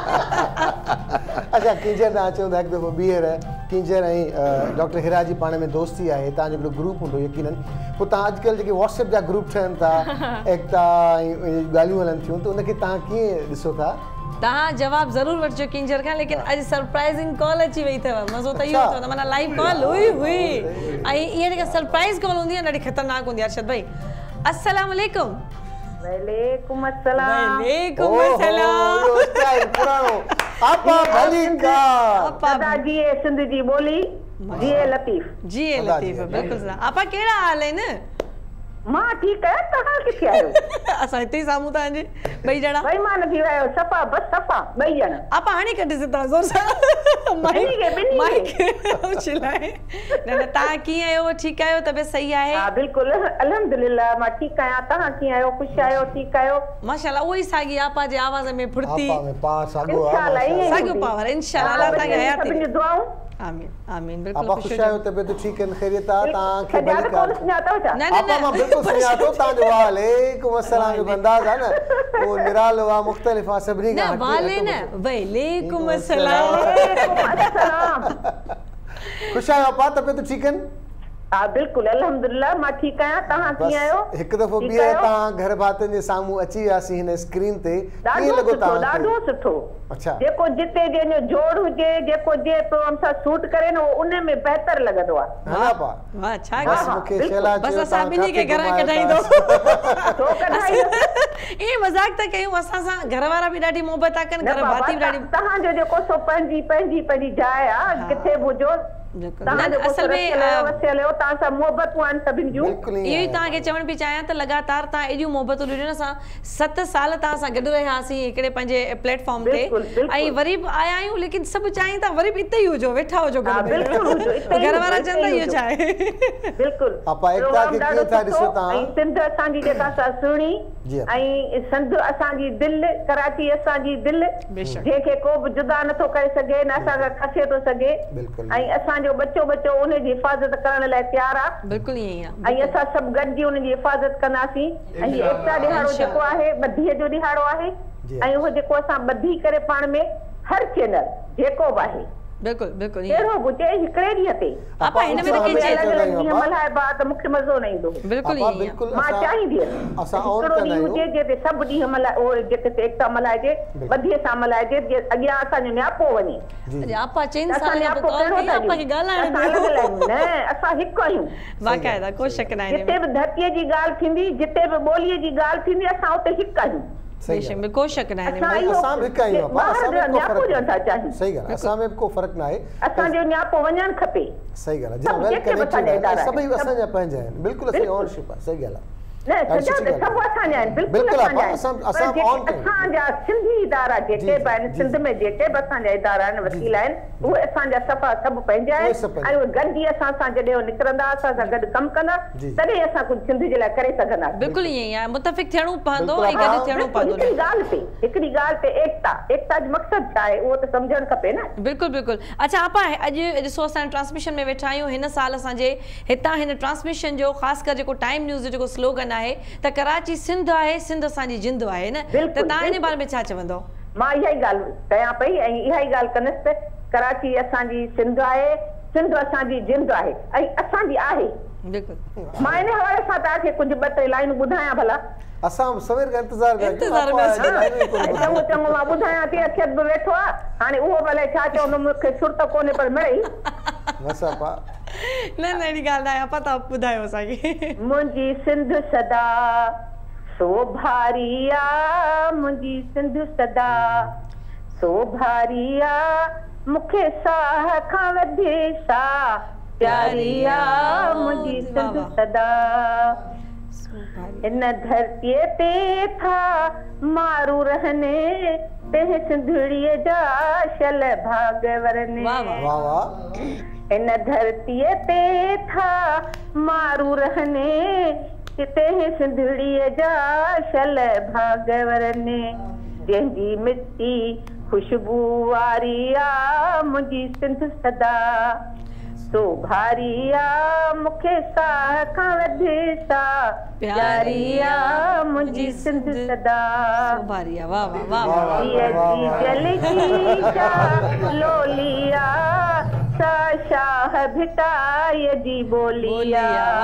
S2: अच्छा किंजर तव्हां चयो था हिकु दफ़ो ॿीहर किंजर ऐं डॉक्टर हिरा जी पाण में दोस्ती आहे, तव्हांजो हिकिड़ो ग्रुप हूंदो यकीनन, पोइ तव्हां अॼुकल्ह जेके व्हाट्सएप जा ग्रुप ठहनि था, एकता ऐं ॻाल्हियूं हलनि थियूं, त उनखे तव्हां कीअं ॾिसो था?
S1: तव्हां जवाब ज़रूर वठिजो किंजर खां, लेकिन अॼु सरप्राइज़िंग कॉल अची वई अथव। मज़ो त इहो अथव, माना लाइव कॉल हुई हुई ऐं इहा जेका सरप्राइज़ कॉल हूंदी आहे ॾाढी ख़तरनाक हूंदी आहे। अर्शद भाई अस्सलाम वालेकुम।
S13: वालेकुम अस्सलाम।
S1: वालेकुम अस्सलाम।
S2: पुरानो आपा भलीका
S13: दादा जी सिंध जी बोली जी लतीफ
S1: जी लतीफ बिल्कुल सही। आपा केड़ा हाल है न?
S13: मां ठीक है, तहां किथे आयो?
S1: असा इते सामू तांजे बई जणा
S13: बई मान थी आयो सफा बस सफा बई जणा।
S1: आपा हाने कढ सिता जोर सा
S13: माइक के बिनी
S1: माइक चलाए न न ता की आयो? ठीक आयो? तबे सही आहे?
S13: हां बिल्कुल अल्हम्दुलिल्लाह मां ठीक आया। तहां की आयो? खुश आयो? ठीक आयो?
S1: माशाल्लाह ओही सागी आपा जे आवाज में फुर्ती,
S2: आपा में पा सागो
S13: इंशाल्लाह
S1: सागो पावर इंशाल्लाह अल्लाह ताके हयात
S13: सभिनी दुआऊं।
S1: आमीन आमीन। बिल्कुल
S2: आपा खुश आयो? तबीयत ठीक है? खैरियत आ? ता के
S13: भली कौन सुनाता हो?
S1: न न
S2: आपा मां बिल्कुल सुनातो ता जो वालेकुम अस्सलाम जो अंदाज है ना, वो निराल वा मुख्तलिफ आ सभनी का।
S1: न वाले न वालेकुम अस्सलाम।
S13: वालेकुम अस्सलाम।
S2: खुश आयो आपा? तबीयत ठीक है?
S13: हां बिल्कुल अल्हम्दुलिल्लाह मां ठीक आया। तहां की आयो?
S2: एक दफो भी ता घर बातन जे सामू अची आसी हिन स्क्रीन ते की लगो ता?
S13: ॾाढो सुठो।
S2: अच्छा
S13: जेको जिते जो जोड़ हुजे, जेको जे प्रोग्राम सा सूट करे न उन में बेहतर लगदो आ।
S2: हां बा
S1: वाह छा
S2: बस मुके शेला
S1: बस असा बिनी के घर कढाई दो
S13: तो कढाई
S1: ए मजाक त कयूं असा सा घर वाला भी ॾाढी मोहब्बत आ कन, घर भाती भी ॾाढी।
S13: तहां जो जेको सो पंजी पंजी पंजी जाय आ किथे बुजो असल में वसियो ता सा मोहब्बत आन सभिन जो।
S1: यही ता के चवण भी चाहया त लगातार ता एडी मोहब्बत ॾिनो न सा सत साल ता सा गड रहासी एकड़े पंजे प्लेटफॉर्म ते आई वरी आया आयु, लेकिन सब चाहि ता वरी इते ही होजो, वेठा होजो घर में।
S13: बिल्कुल
S1: घर वाला चंदा यो चाहे
S13: बिल्कुल।
S2: आपा एकता के क्यों था दिसो ता?
S13: सिंध असा जी जेका सा सुणी आई संध असा जी दिल, कराची असा जी दिल, जेके को भी जुदा न तो करे सके न असा का खसे तो सके। आई असा जो बच्चो बच्चो उन जी हिफाजत करण लाइ तैयार आ।
S1: बिल्कुल यही आ।
S13: आई असा सब गड्डी उन जी हिफाजत कनासी। आई एकता दिहाड़ो जेको आहे बधी जो दिहाड़ो आहे आई वो जेको असा बधी करे पाण में हर चैनल जेको आहे
S1: बिल्कुल बिल्कुल
S13: एरो बुटे हिकड़े दी ते
S1: आपा इन में के चीज
S13: अलग मलाए बात मुख्य मजो नहीं दो।
S1: बिल्कुल
S2: आपा बिल्कुल
S13: मां चाहि दी
S2: असा ऑन करना है
S13: जे जे सब दी मला ओ जेके ते एकता मलाए जे बधी सा मलाए जे अगिया असा ने न्यापो वनी
S1: जी आपा चेन साल या कॉल की आपा की गालाने
S13: न असा हिक आयु
S1: वाकायदा को शक ना है।
S13: जिते भी धरती जी गाल थींदी, जिते भी बोली जी गाल थींदी, असा उते हिक आयु।
S1: बेशक में को शक ना है।
S2: असा भी कई आपा असा में को फर्क
S13: चाहि।
S2: सही gal असा में को फर्क ना है।
S13: असा जो न्यापो वणन खपे।
S2: सही gal जो वेल कनेक्टेड सभी असा जा पंजा है। बिल्कुल असली ओनरशिप है। सही gal
S13: न सजा सब असा जा बिल्कुल
S2: असा असा असा ऑन
S13: असा जा सिंधी इदारा जेके बन सिंध में जेके बसा जा इदारा न वकील आइन वो असा जा सफा सब पंजा है। आई वो गड्डी असा सा जडे निकरंदा असा सा गड कम कंदा तदे असा कुछ सिंध जे ला करे सकंदा।
S1: बिल्कुल यही है, मुत्तफिक थियणो पवंदो ऐं गड थियणो पवंदो।
S13: हिकड़ी गाल पे हिकड़ी गाल पे एकता एकता जो मकसद छा है वो तो समझण खपे ना।
S1: बिल्कुल बिल्कुल। अच्छा आपा अज ॾिसो असां ट्रांसमिशन में वेठा आहियूं हिन साल असांजे हितां हिन ट्रांसमिशन जो ख़ासि कर जेको टाइम न्यूज़ जो जेको स्लोगन आहे त कराची सिंध आहे, सिंध असांजी जिंद आहे न, त तव्हां हिन बारे में छा चवंदो?
S13: मां इहा ई ॻाल्हि कयां पई ऐं इहा ई ॻाल्हि कंदसि त कराची असांजी सिंध आहे, सिंध असांजी जिंद आहे ऐं असांजी आहे।
S1: बिल्कुल
S13: मां इन हवाले सां तव्हांखे कुझु ॿ टे लाइनूं ॿुधायां भला।
S2: असां सवेर का इंतजार कर
S1: इंतजार में
S13: चङो चङो मां ॿुधायां थी। अखियत बि वेठो आहे हाणे उहो भले छा चवंदो मूंखे सुर त कोन्हे पर मिड़ई
S2: बस आपा
S1: न न अहिड़ी ॻाल्हि न आहे पता ॿुधायो असांखे
S13: मुंहिंजी सिंध सदा सो भारी आहे मुंहिंजी सिंध सदा सो भारी आहे मूंखे साह खां वधे साह प्यारी आहे मुंहिंजी सिंध सदा इन धरतीअ ते था मारू रहने तेह सिंधड़ीअ जा शल भाग वरने इन धरतीअ ते था मारू रहने तेह सिंधड़ीअ जा शल भाग वरने जंहिंजी मिट्टी खुशबू वारी आ मुंहिंजी सिंध सदा सो भारी आ मूंखे साह खां वधे साह प्यारी आ मुंहिंजी सिंध सदा
S1: भारी आ वाह वाह वाह
S13: जी जलगी जा लोलिया सा शाह भिटाय जी बोलिया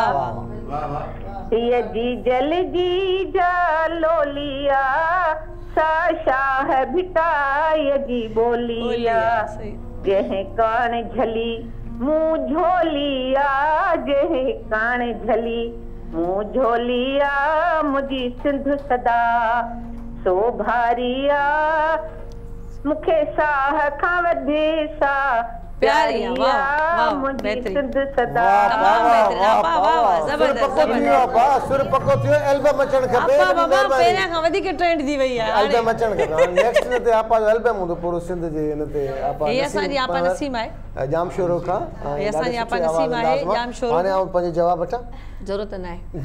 S13: ये जी जलगी जा लोलिया सा शाह भिटाय जी बोलिया जंहिं कान झली मुँह झोलिया जंहिं कान झली मुँह झोलिया मुंहिंजी सिंध सदा सो भारी आ मूंखे साह खां वधे साह प्यारी आ मुंहिंजी सिंध सदा
S1: तमाम बेहतरीन वाह वाह वाह जबरदस्त
S2: जबरदस्त सुर पको थियो एल्बम अचण खपे
S1: बाबा पहिरियां खां वधीक ट्रेंड थी वई आहे
S2: एल्बम अचण खपे नेक्स्ट ने ते आपा जो एल्बम हूंदो पूरो सिंध जे इन ते आपा
S1: ये असांजी आपा नसीम आहे
S2: जाम शोरो खां
S1: ये असांजी आपा नसीम आहे जाम शोरो
S2: हाणे आऊं पंहिंजो जवाब वठां
S1: जरूरत न आहे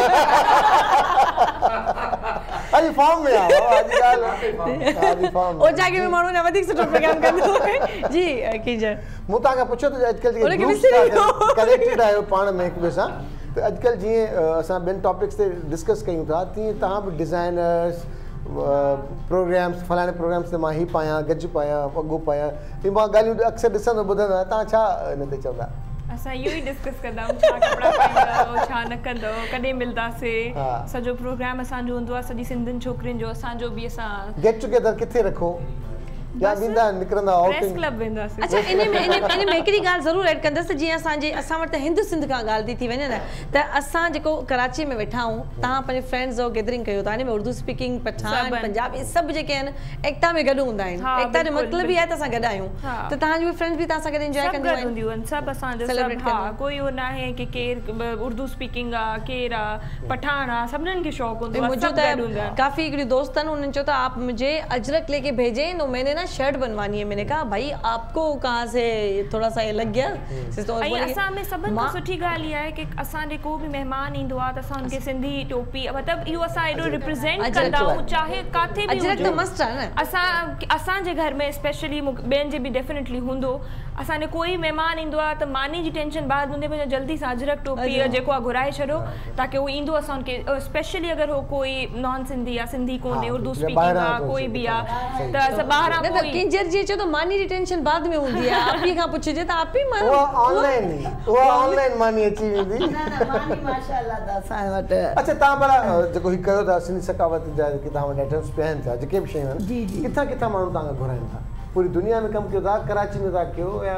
S2: अॼु फॉर्म में आहे अॼु ॻाल्हि अॼु फॉर्म
S1: ओ जागे में माण्हू ने वधीक सुठो प्रोग्राम कंदो जी कीजर
S2: मूं तव्हांखां पुछो त अॼुकल्ह जेके कनेक्टेड आहियो पाण में हिक ॿिए सां त अॼुकल्ह जीअं असां ॿियनि टॉपिक्स ते डिस्कस कयूं था तीअं तव्हां बि डिज़ाइनर्स प्रोग्राम्स फलाणे प्रोग्राम्स ते मां हीअ पायां गज पायां वॻो पायां हीअ मां ॻाल्हियूं अक्सर ॾिसंदो ॿुधंदो आहियां तव्हां छा हिन ते चवंदा
S12: असां इहो ई डिस्कस कंदा आहियूं छा कपिड़ा पाईंदव छा न कंदव कॾहिं मिलंदासीं सॼो प्रोग्राम असांजो हूंदो आहे सॼी सिंधियुनि छोकिरियुनि जो असांजो बि असां
S2: गेट टुगेदर किथे रखो या बिंदा निकरंदा
S12: प्रेस क्लब वेंदासीं
S1: अच्छा इन में इन इन में हिकिड़ी ॻाल्हि ज़रूरु ऐड कंदसि जीअं असांजे असां वटि हिंद सिंध खां ॻाल्हि थी थी वञे न त असां जेको कराची में वेठा आहियूं तव्हां पंहिंजे फ्रेंड्स जो गैदरिंग कयो था इन में उर्दू स्पीकिंग पठान पंजाबी सभु जेके आहिनि एकता में गॾु हूंदा आहिनि एकता जो मतिलबु ई आहे त असां गॾु आहियूं त तव्हांजी बि फ्रेंड्स बि तव्हां सां गॾु इंजॉय कंदियूं
S12: आहिनि सभु असांजो हा कोई उहो न आहे कि केरु उर्दू स्पीकिंग आहे केरु आहे पठान आहे सभिनीनि खे शौक़ु हूंदो आहे
S1: मुंहिंजो त काफ़ी हिकिड़ी दोस्त आहिनि उन्हनि चयो त आप मुझे अजरक लेके भेजे तो मैंने ना शर्ट बनवानी है मैंने कहा भाई आपको कहाँ से थोड़ा सा ये लग गया
S12: असां में सभिनि खां सुठी ॻाल्हि इहा आहे कि असांजे को बि महिमान ईंदो आहे त असां उनखे सिंधी टोपी मतिलबु इहो असां एॾो रिप्रेज़ेंट कंदा आहियूं चाहे किथे बि असां असांजे घर में स्पेशली ॿियनि जे बि डेफिनेटली हूंदो असांजे कोई महिमान ईंदो आहे त मानी जी टेंशन बाद हूंदे पंहिंजो जल्दी सां अजरक टोपी जेको आहे घुराए छॾियो ताकी उहो ईंदो असां उनखे स्पेशली अगरि हो कोई नॉन सिंधी आहे सिंधी कोन्हे उर्दू स्पीकिंग आहे कोई बि आहे त असां ॿाहिरां
S1: किंजर जी तो मानी की टेंशन बाद में होंदी है आप ही का पूछे जे तो आप ही मान
S2: वो ऑनलाइन वो ऑनलाइन मानी अची वेंदी
S11: ना ना मानी माशाल्लाह दा सां वट
S2: अच्छा ता बड़ा जेको ही कयो था सिंधी सकावत जा कि ता वट एटम्स पहन था जेके भी शयूं
S11: जी जी
S2: किथा किथा मानू ता घुराइन था पूरी दुनिया में कम कयो था कराची में था कयो या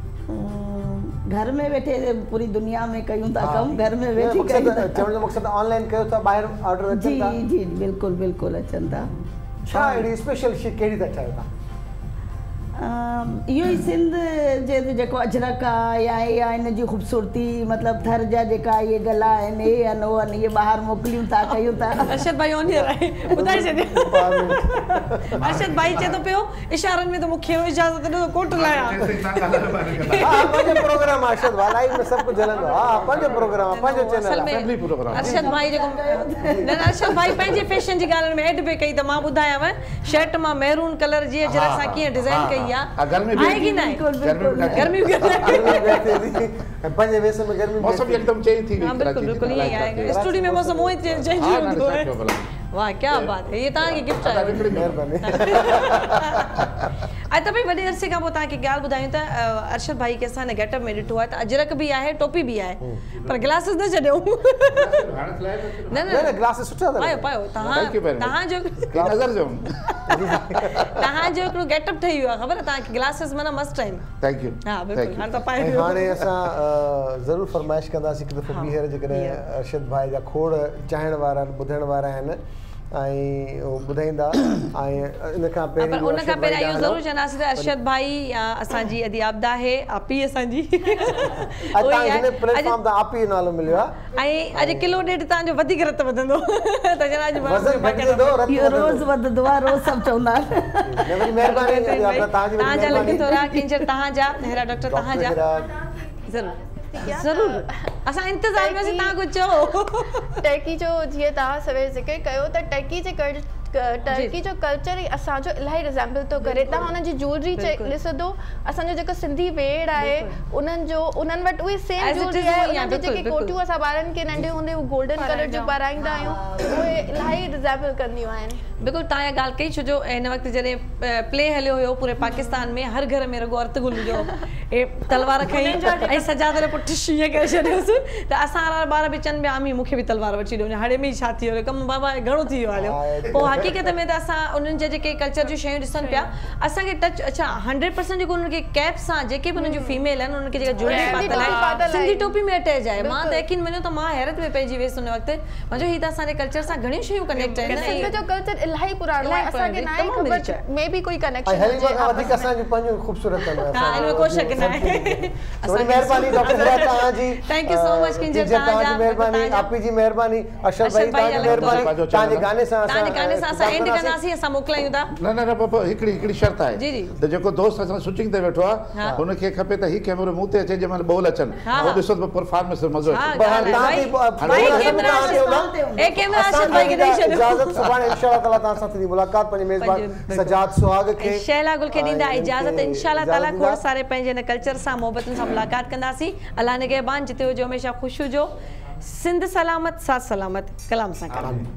S11: घर में बैठे पूरी दुनिया में कयूं था कम घर में बैठी कयूं था
S2: चवण जो मकसद ऑनलाइन कयो था बाहर ऑर्डर अचन था
S11: जी जी बिल्कुल बिल्कुल अचन था
S2: छा एडी स्पेशल शे केडी था ठायो था
S11: इहो ई सिंध जे जेको अजरक आहे या या इन जी ख़ूबसूरती मतिलबु थर जा जेका इहे गला आहिनि इहे आहिनि उहो आहिनि इहे ॿाहिरि मोकिलियूं था कयूं था
S1: अर्शद भाई ऑन आहे ॿुधाए छॾियो अर्शद भाई चए थो पियो इशारनि में त मूंखे इजाज़त ॾियो कोट लाया
S2: हा पंहिंजो प्रोग्राम आहे अर्शद भाई लाइव में सभु कुझु हलंदो हा पंहिंजो प्रोग्राम आहे पंहिंजो चैनल आहे फैमिली प्रोग्राम
S1: अर्शद भाई जेको न अर्शद भाई पंहिंजे फैशन जी ॻाल्हियुनि में एड पे कई त मां ॿुधायांव शर्ट मां मैरून कलर जी अजरक सां कीअं डिज़ाइन कई
S10: गर्मी
S1: आएगी ना गर्मी
S2: पंजे वेस में गर्मी
S10: मौसम एकदम चेंज थी
S1: हां बिल्कुल बिल्कुल यही आएगा स्टूडियो में मौसम वही चेंज होता है वाह क्या बात है ये तां की गिफ्ट है
S2: मेहरबानी
S1: आ त भाई वडे अरसे का बोता के गाल बुधायूं त अर्शद भाई के साने गेटअप में डिठो है त अजरक भी आहे टोपी भी आहे पर ग्लासेस न छड्यो
S2: न न ग्लासेस सुठा था
S1: पायो पायो तां तां जो
S10: नजर जो
S1: तव्हांजो हिकिड़ो गेटअप ठही वियो आहे ख़बर तव्हांखे ग्लासेस माना मस्त आहिनि
S10: थैंक यू
S1: हा बिल्कुलु हाणे त पाए
S2: हाणे असां ज़रूरु फरमाइश कंदासीं हिकु दफ़ो ॿीहर जेकॾहिं अरशद भाई जा खोड़ चाहण वारा ॿुधण वारा आहिनि ऐं ॿुधाईंदा ऐं इन खां पहिरीं
S1: उन खां पहिरियों इहो ज़रूरु चवंदासीं त अरशद भाई असांजी अदी आबदा आहे आपी असांजी
S2: हिन प्लेटफॉर्म तां आपी नालो मिलियो आहे
S1: ऐं अॼु किलो ॾेढ तव्हांजो वधीक रत वधंदो त जरा अॼु
S2: वज़न घटिजंदो रत
S11: रोज़ वधंदो आहे रोज़ सभु चवंदा आहिनि
S2: वॾी महिरबानी तव्हांजी
S1: तव्हांजा लॻे थोरा किंजर तव्हांजा हेरा डॉक्टर तव्हांजा ज़रूरु ज़रूरु असां इंतज़ार कयोसीं तव्हां कुझु चओ
S9: टर्की जो जीअं तव्हां सवेर ज़िक्र कयो त टर्की जे कर टर्की जो कल्चर ई असांजो इलाही रिज़ेम्बल थो करे तव्हां हुननि जी ज्वेलरी ॾिसंदो असांजो जेको सिंधी वेड़ आहे उन्हनि जो उन्हनि वटि उहे सेम ज्वेलरी आहे उन्हनि जी जेके कोटियूं असां ॿारनि खे नंढे हूंदे गोल्डन कलर जो पाराईंदा आहियूं उहे इलाही रिज़ेम्बल कंदियूं आहिनि
S1: बिल्कुलु तव्हां इहा ॻाल्हि कई छो जो हिन वक़्तु जॾहिं प्ले हलियो हुयो पूरे पाकिस्तान में हर घर में रुॻो अर्तगुल जो तलवार खई ऐं सजाद जे पुठि शीअं करे छॾियोसि त असां वारा ॿार बि चवनि पिया आमी मूंखे बि तलवार वठी ॾियो हाणे में छा थी वियो कमु बाबा घणो थी वियो हलियो पोइ हक़ीक़त में त असां उन्हनि जा जेके कल्चर जूं शयूं ॾिसनि पिया असांखे टच अच्छा हंड्रेड परसेंट जेको उन्हनि खे कैप सां जेके बि उन्हनि जूं फीमेल आहिनि उन्हनि खे जेका ज्वेलरी पातल आहे सिंधी टोपी में अटैच आहे मां त यकीन मञियो त मां हैरत में पइजी वियसि उन वक़्तु मुंहिंजो हीअ त असांजे कल्चर सां घणियूं शयूं कनेक्ट आहिनि
S9: सिंध जो कल्चर इलाही पुराणो आहे असांखे न आहे ख़बर में बि कोई कनेक्शन
S2: हली खां वधीक असांजूं पंहिंजूं ख़ूबसूरत आहिनि
S1: हा इन में को शक न आहे
S2: थोरी महिरबानी डॉक्टर हिरा तव्हांजी
S1: थैंक यू सो मच किंजर
S2: तव्हांजी महिरबानी आपी जी महिरबानी अरशद भाई तव्हांजी महिरबानी तव्हांजे गाने सां
S1: तव्हांजे गाने सां असां एंड कंदासीं असां मोकिलायूं था
S10: न न न हिकिड़ी हिकिड़ी शर्त आहे
S1: जी जी
S10: त जेको दोस्त असां शूटिंग ते वेठो आहे हुनखे खपे त ही कैमरो मूं ते अचे जंहिंमहिल बोल अचनि उहो ॾिसो त परफॉर्मेंस में मज़ो
S2: अचे इजाज़त सुभाणे इंशाअल्लाह ताला तव्हां सां थींदी मुलाक़ात पंहिंजे मेज़बान सजाद सुहाग खे
S1: शैला गुल खे ॾींदा इजाज़त इंशाअल्लाह ताला खोड़ सारे पंहिंजे हिन कल्चर सां मोहबतुनि सां मुलाक़ात कंदासीं अल्लाह निगहबान जिते हुजो हमेशह ख़ुशि हुजो सिंध सलामत साथ सलामत कलाम सां